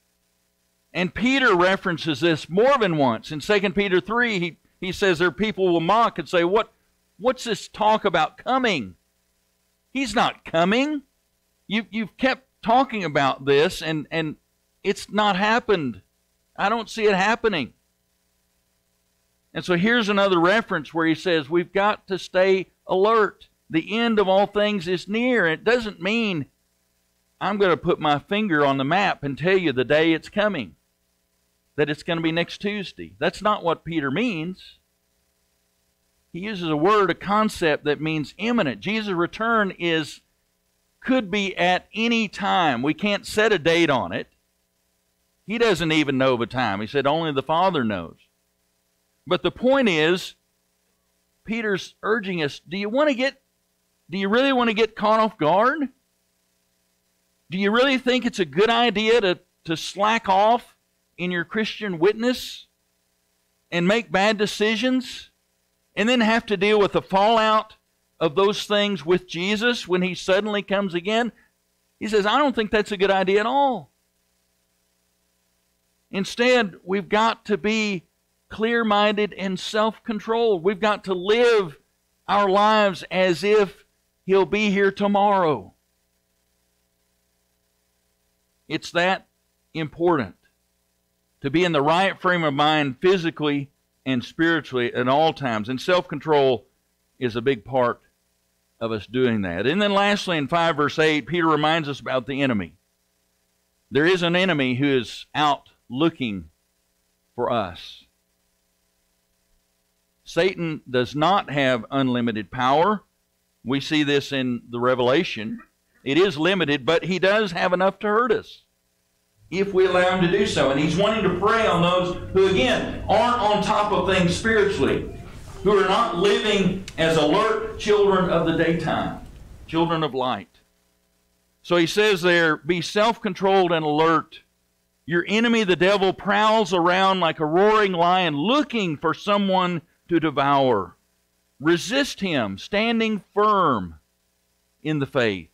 And Peter references this more than once. In 2 Peter 3, he says there people will mock and say, what's this talk about coming? He's not coming. You've kept talking about this, and it's not happened. I don't see it happening. And so here's another reference where he says we've got to stay alert. The end of all things is near. It doesn't mean I'm going to put my finger on the map and tell you the day it's coming, that it's going to be next Tuesday. That's not what Peter means. He uses a word, a concept that means imminent. Jesus' return could be at any time. We can't set a date on it. He doesn't even know the time. He said only the Father knows. But the point is, Peter's urging us, do you really want to get caught off guard? Do you really think it's a good idea to slack off in your Christian witness and make bad decisions and then have to deal with the fallout of those things with Jesus when he suddenly comes again? He says, I don't think that's a good idea at all. Instead, we've got to be clear-minded and self-controlled. We've got to live our lives as if he'll be here tomorrow. It's that important to be in the right frame of mind physically and spiritually at all times. And self-control is a big part of us doing that. And then lastly, in 5 verse 8, Peter reminds us about the enemy. There is an enemy who is out looking for us. Satan does not have unlimited power. We see this in the Revelation. It is limited, but he does have enough to hurt us if we allow him to do so. And he's wanting to prey on those who, again, aren't on top of things spiritually, who are not living as alert children of the daytime, children of light. So he says there, be self-controlled and alert. Your enemy, the devil, prowls around like a roaring lion looking for someone to devour. Resist him, standing firm in the faith.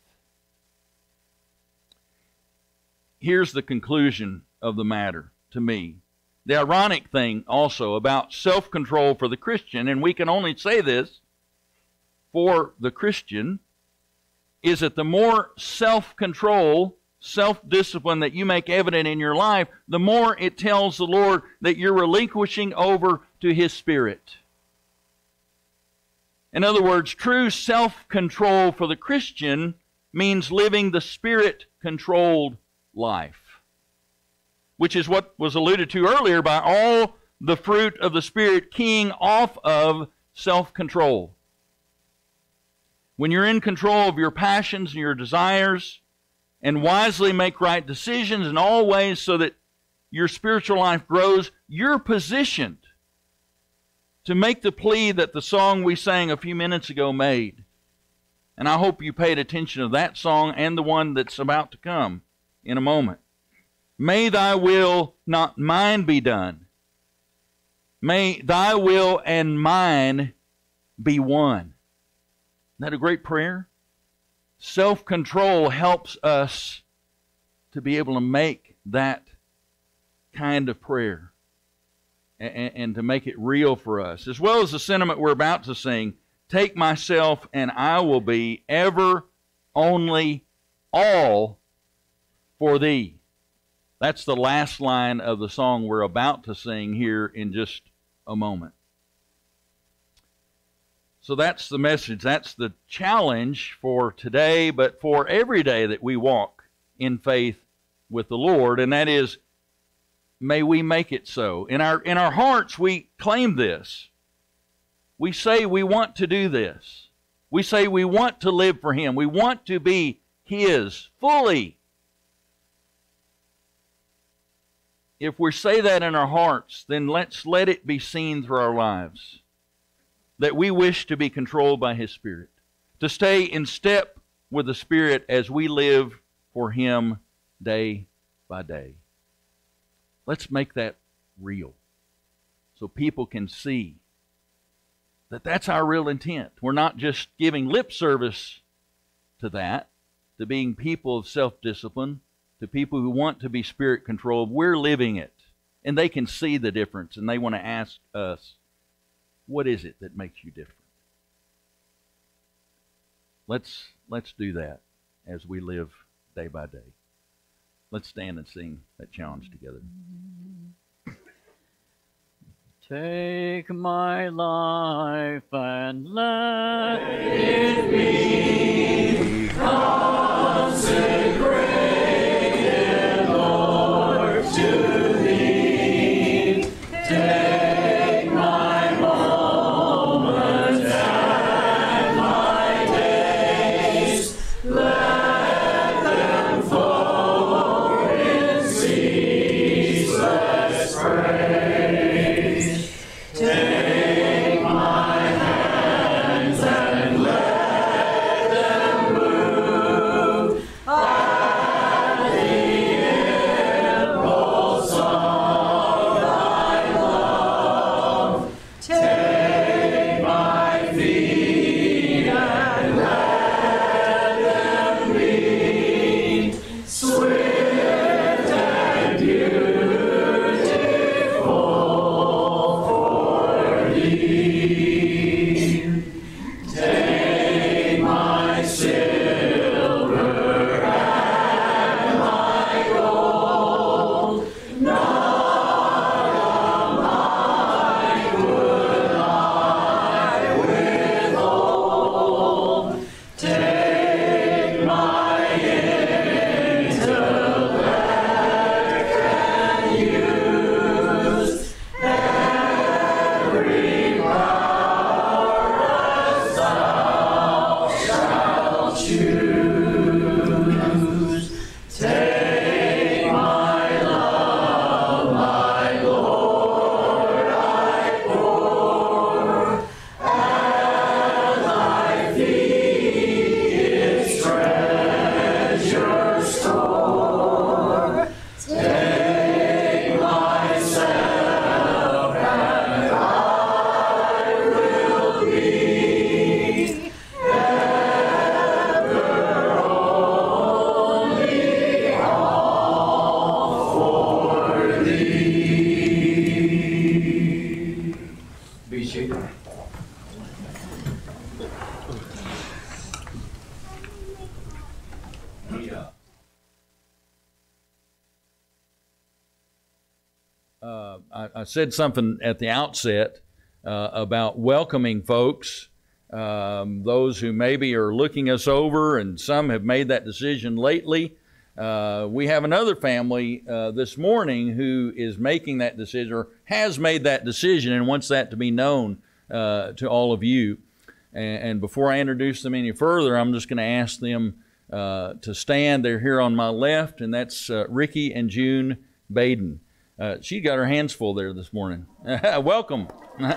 Here's the conclusion of the matter to me. The ironic thing also about self-control for the Christian, and we can only say this for the Christian, is that the more self-control, self-discipline that you make evident in your life, the more it tells the Lord that you're relinquishing over to His Spirit. In other words, true self-control for the Christian means living the Spirit-controlled life, which is what was alluded to earlier by all the fruit of the Spirit keying off of self-control. When you're in control of your passions and your desires and wisely make right decisions in all ways so that your spiritual life grows, you're positioned to make the plea that the song we sang a few minutes ago made. And I hope you paid attention to that song and the one that's about to come in a moment. May thy will, not mine, be done. May thy will and mine be one. Isn't that a great prayer? Self-control helps us to be able to make that kind of prayer and to make it real for us. As well as the sentiment we're about to sing, take myself and I will be ever, only, all for thee. That's the last line of the song we're about to sing here in just a moment. So that's the message. That's the challenge for today, but for every day that we walk in faith with the Lord, and that is, may we make it so. In our hearts, we claim this. We say we want to do this. We say we want to live for Him. We want to be His fully. If we say that in our hearts, then let's let it be seen through our lives that we wish to be controlled by His Spirit, to stay in step with the Spirit as we live for Him day by day. Let's make that real so people can see that that's our real intent. We're not just giving lip service to that, to being people of self-discipline, to people who want to be Spirit-controlled. We're living it, and they can see the difference, and they want to ask us, what is it that makes you different? Let's do that as we live day by day. Let's stand and sing that challenge together. Take my life and let it be consecrated, Lord, to Thee. Take my moments and my days, let them flow in ceaseless praise. Take my hands and let them move at the impulse of Thy love. Take my feet and let them be swift and beautiful for Thee. Take my silver and my gold, not a mine would I withhold. Take my intellect and use every power as Thou shalt choose. Take my love, my Lord, I pour at Thy feet its treasure store. Take myself and I will be ever only all for Thee. Be seated. I said something at the outset about welcoming folks, those who maybe are looking us over, and some have made that decision lately. We have another family this morning who is making that decision, or has made that decision, and wants that to be known to all of you. And before I introduce them any further, I'm just going to ask them to stand. They're here on my left, and that's Ricky and June Baden. She got her hands full there this morning. Welcome.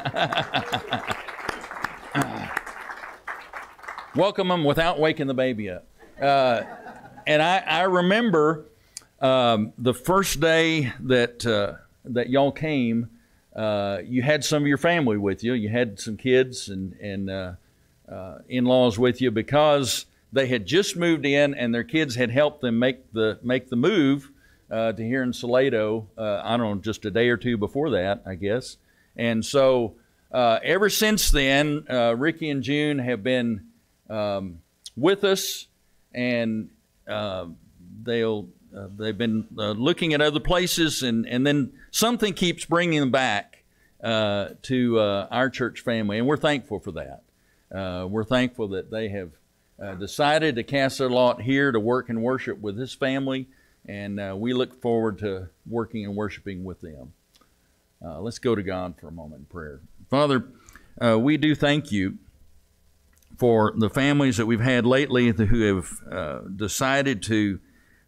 Welcome them without waking the baby up. And I remember the first day that y'all came, you had some of your family with you. You had some kids and in-laws with you, because they had just moved in and their kids had helped them make the move to here in Salado, I don't know, just a day or two before that, I guess. And so ever since then, Ricky and June have been with us, and they'll they've been looking at other places, and then something keeps bringing them back to our church family, and we're thankful for that. We're thankful that they have decided to cast their lot here to work and worship with this family, and we look forward to working and worshiping with them. Let's go to God for a moment in prayer. Father, we do thank you for the families that we've had lately who have decided to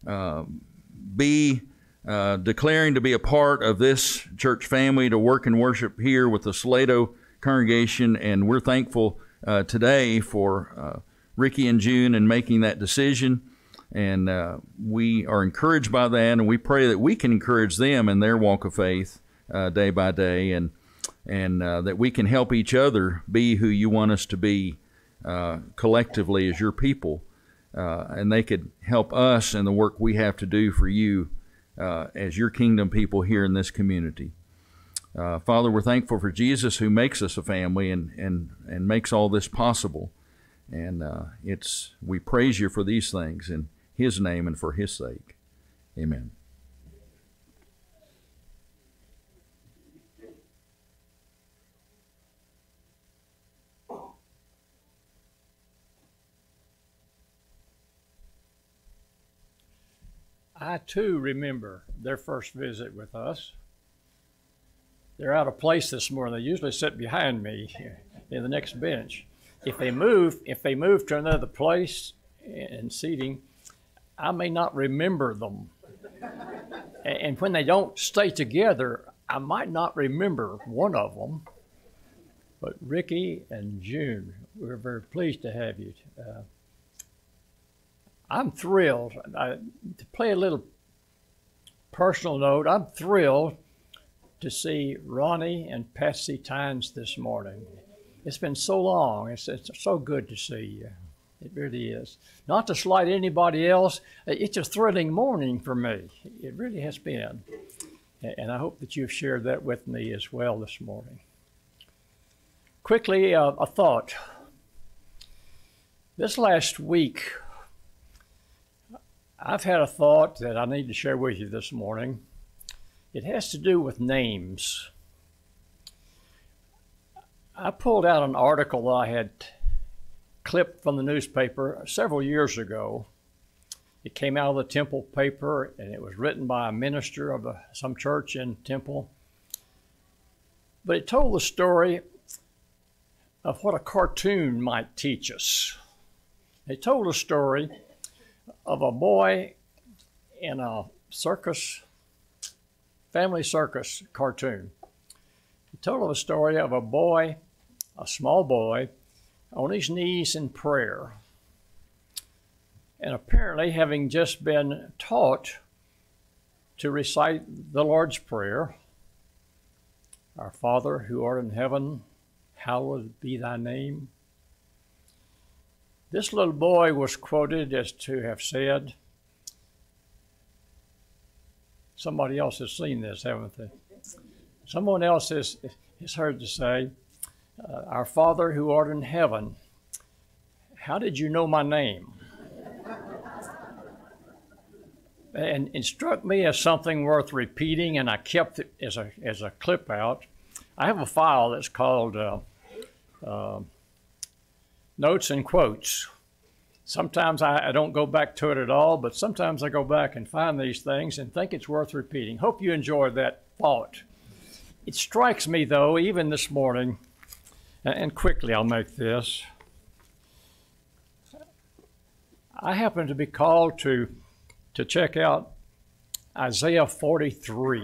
be declaring to be a part of this church family, to work and worship here with the Salado congregation, and we're thankful today for Ricky and June and making that decision, and we are encouraged by that, and we pray that we can encourage them in their walk of faith day by day, and that we can help each other be who you want us to be collectively as your people, and they could help us in the work we have to do for you as your kingdom people here in this community. Father, we're thankful for Jesus, who makes us a family and makes all this possible. And we praise you for these things in his name and for his sake. Amen. I too remember their first visit with us. They're out of place this morning. They usually sit behind me in the next bench. If they move to another place in seating, I may not remember them. And when they don't stay together, I might not remember one of them. But Ricky and June, we're very pleased to have you. I'm thrilled. To play a little personal note, I'm thrilled to see Ronnie and Patsy Tynes this morning. It's been so long. It's so good to see you. It really is. Not to slight anybody else, it's a thrilling morning for me. It really has been. And I hope that you've shared that with me as well this morning. Quickly, a thought. This last week, I've had a thought that I need to share with you this morning. It has to do with names. I pulled out an article that I had clipped from the newspaper several years ago. It came out of the Temple paper, and it was written by a minister of some church in Temple. But it told the story of what a cartoon might teach us. It told a story of a boy in a circus, family circus cartoon. It told a story of a boy, a small boy, on his knees in prayer. And apparently having just been taught to recite the Lord's Prayer, Our Father who art in heaven, hallowed be thy name. This little boy was quoted as to have said, somebody else has seen this, haven't they? Someone else has heard to say, Our Father who art in heaven, how did you know my name? And it struck me as something worth repeating, and I kept it as a clip out. I have a file that's called Notes and Quotes. Sometimes I don't go back to it at all, but sometimes I go back and find these things and think it's worth repeating. Hope you enjoyed that thought. It strikes me, though, even this morning, and quickly I'll make this. I happen to be called to check out Isaiah 43.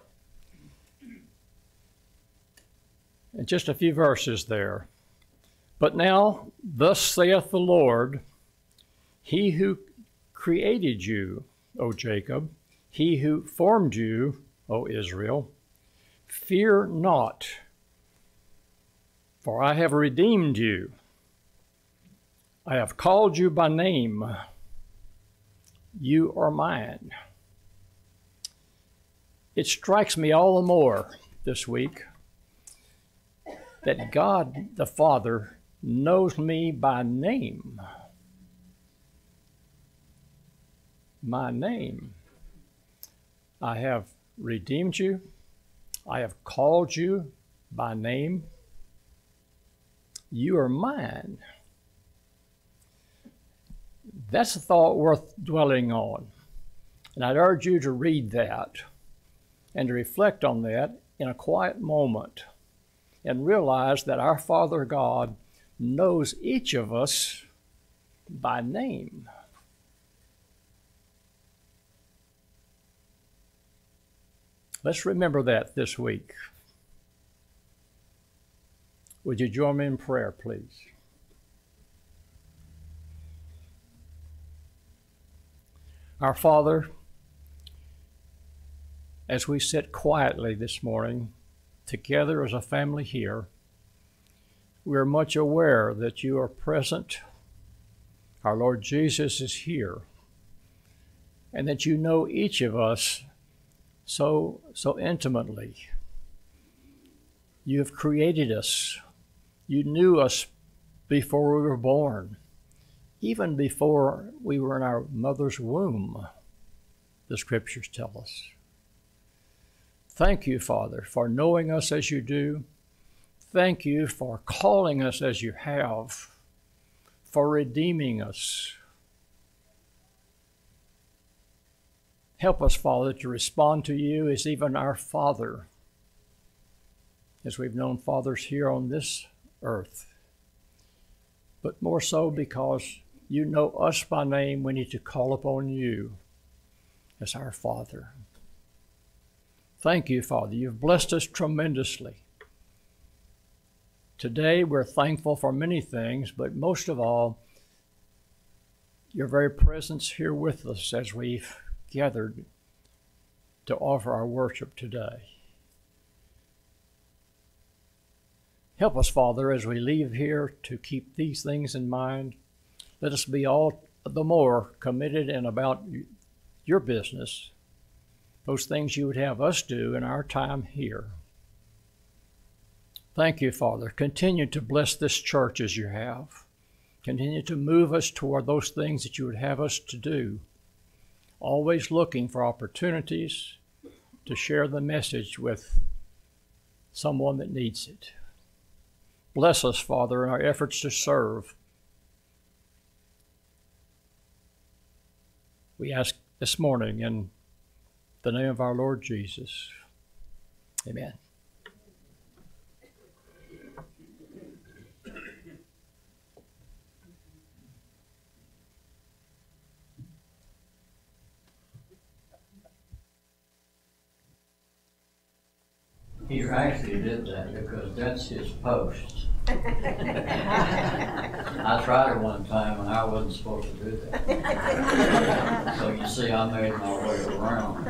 And just a few verses there. But now, thus saith the Lord, He who created you, O Jacob, He who formed you, O Israel, fear not, for I have redeemed you. I have called you by name. You are mine. It strikes me all the more this week that God the Father knows me by name. My name. I have redeemed you. I have called you by name. You are mine. That's a thought worth dwelling on. And I'd urge you to read that and to reflect on that in a quiet moment and realize that our Father God knows each of us by name. Let's remember that this week. Would you join me in prayer, please? Our Father, as we sit quietly this morning, together as a family here, we are much aware that you are present. Our Lord Jesus is here, and that you know each of us so intimately. You have created us. You knew us before we were born, even before we were in our mother's womb, the scriptures tell us. Thank you, Father, for knowing us as you do. Thank you for calling us as you have, for redeeming us. Help us, Father, to respond to you as even our Father, as we've known fathers here on this earth. But more so because you know us by name, we need to call upon you as our Father. Thank you, Father. You've blessed us tremendously. Today, we're thankful for many things, but most of all, your very presence here with us as we've gathered to offer our worship today. Help us, Father, as we leave here to keep these things in mind. Let us be all the more committed and about your business, those things you would have us do in our time here. Thank you, Father. Continue to bless this church as you have. Continue to move us toward those things that you would have us to do, always looking for opportunities to share the message with someone that needs it. Bless us, Father, in our efforts to serve. We ask this morning in the name of our Lord Jesus. Amen. He actually did that because that's his post. I tried it one time and I wasn't supposed to do that. So you see, I made my way around.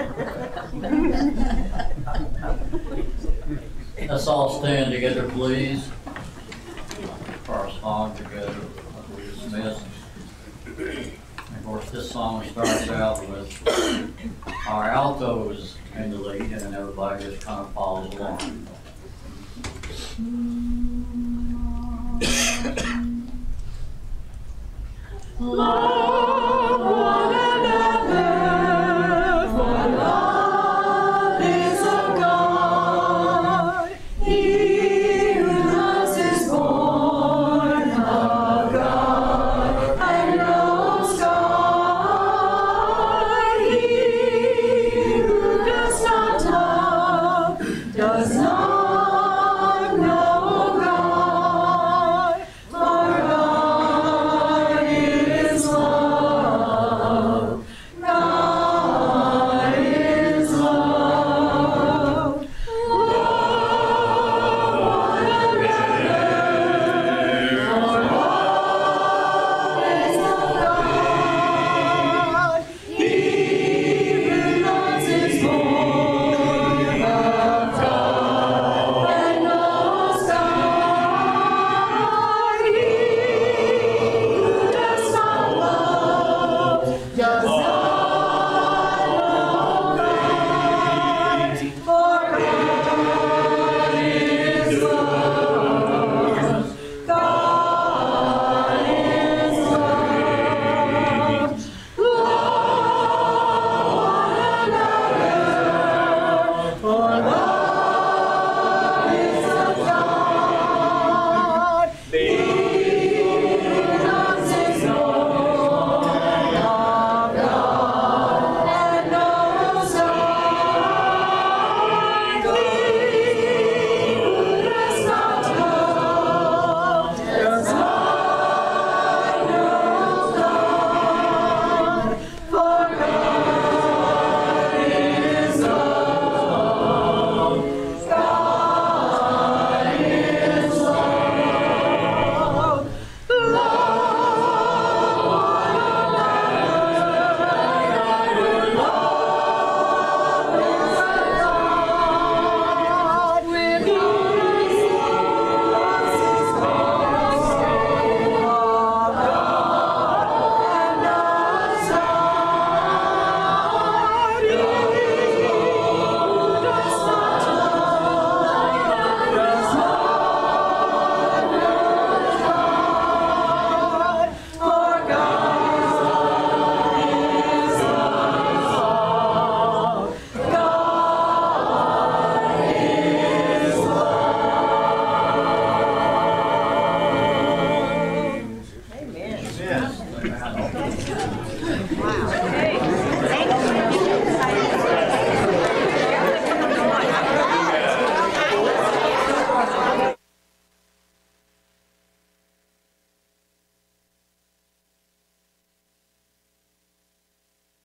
Let's all stand together, please, for our song together. We dismiss. Of course, this song starts out with our altos in the lead, and then everybody just kind of follows along. Love one another, for love is of God. He who loves is born of God and knows God. He who does not love does not know God, for God is love. Wow.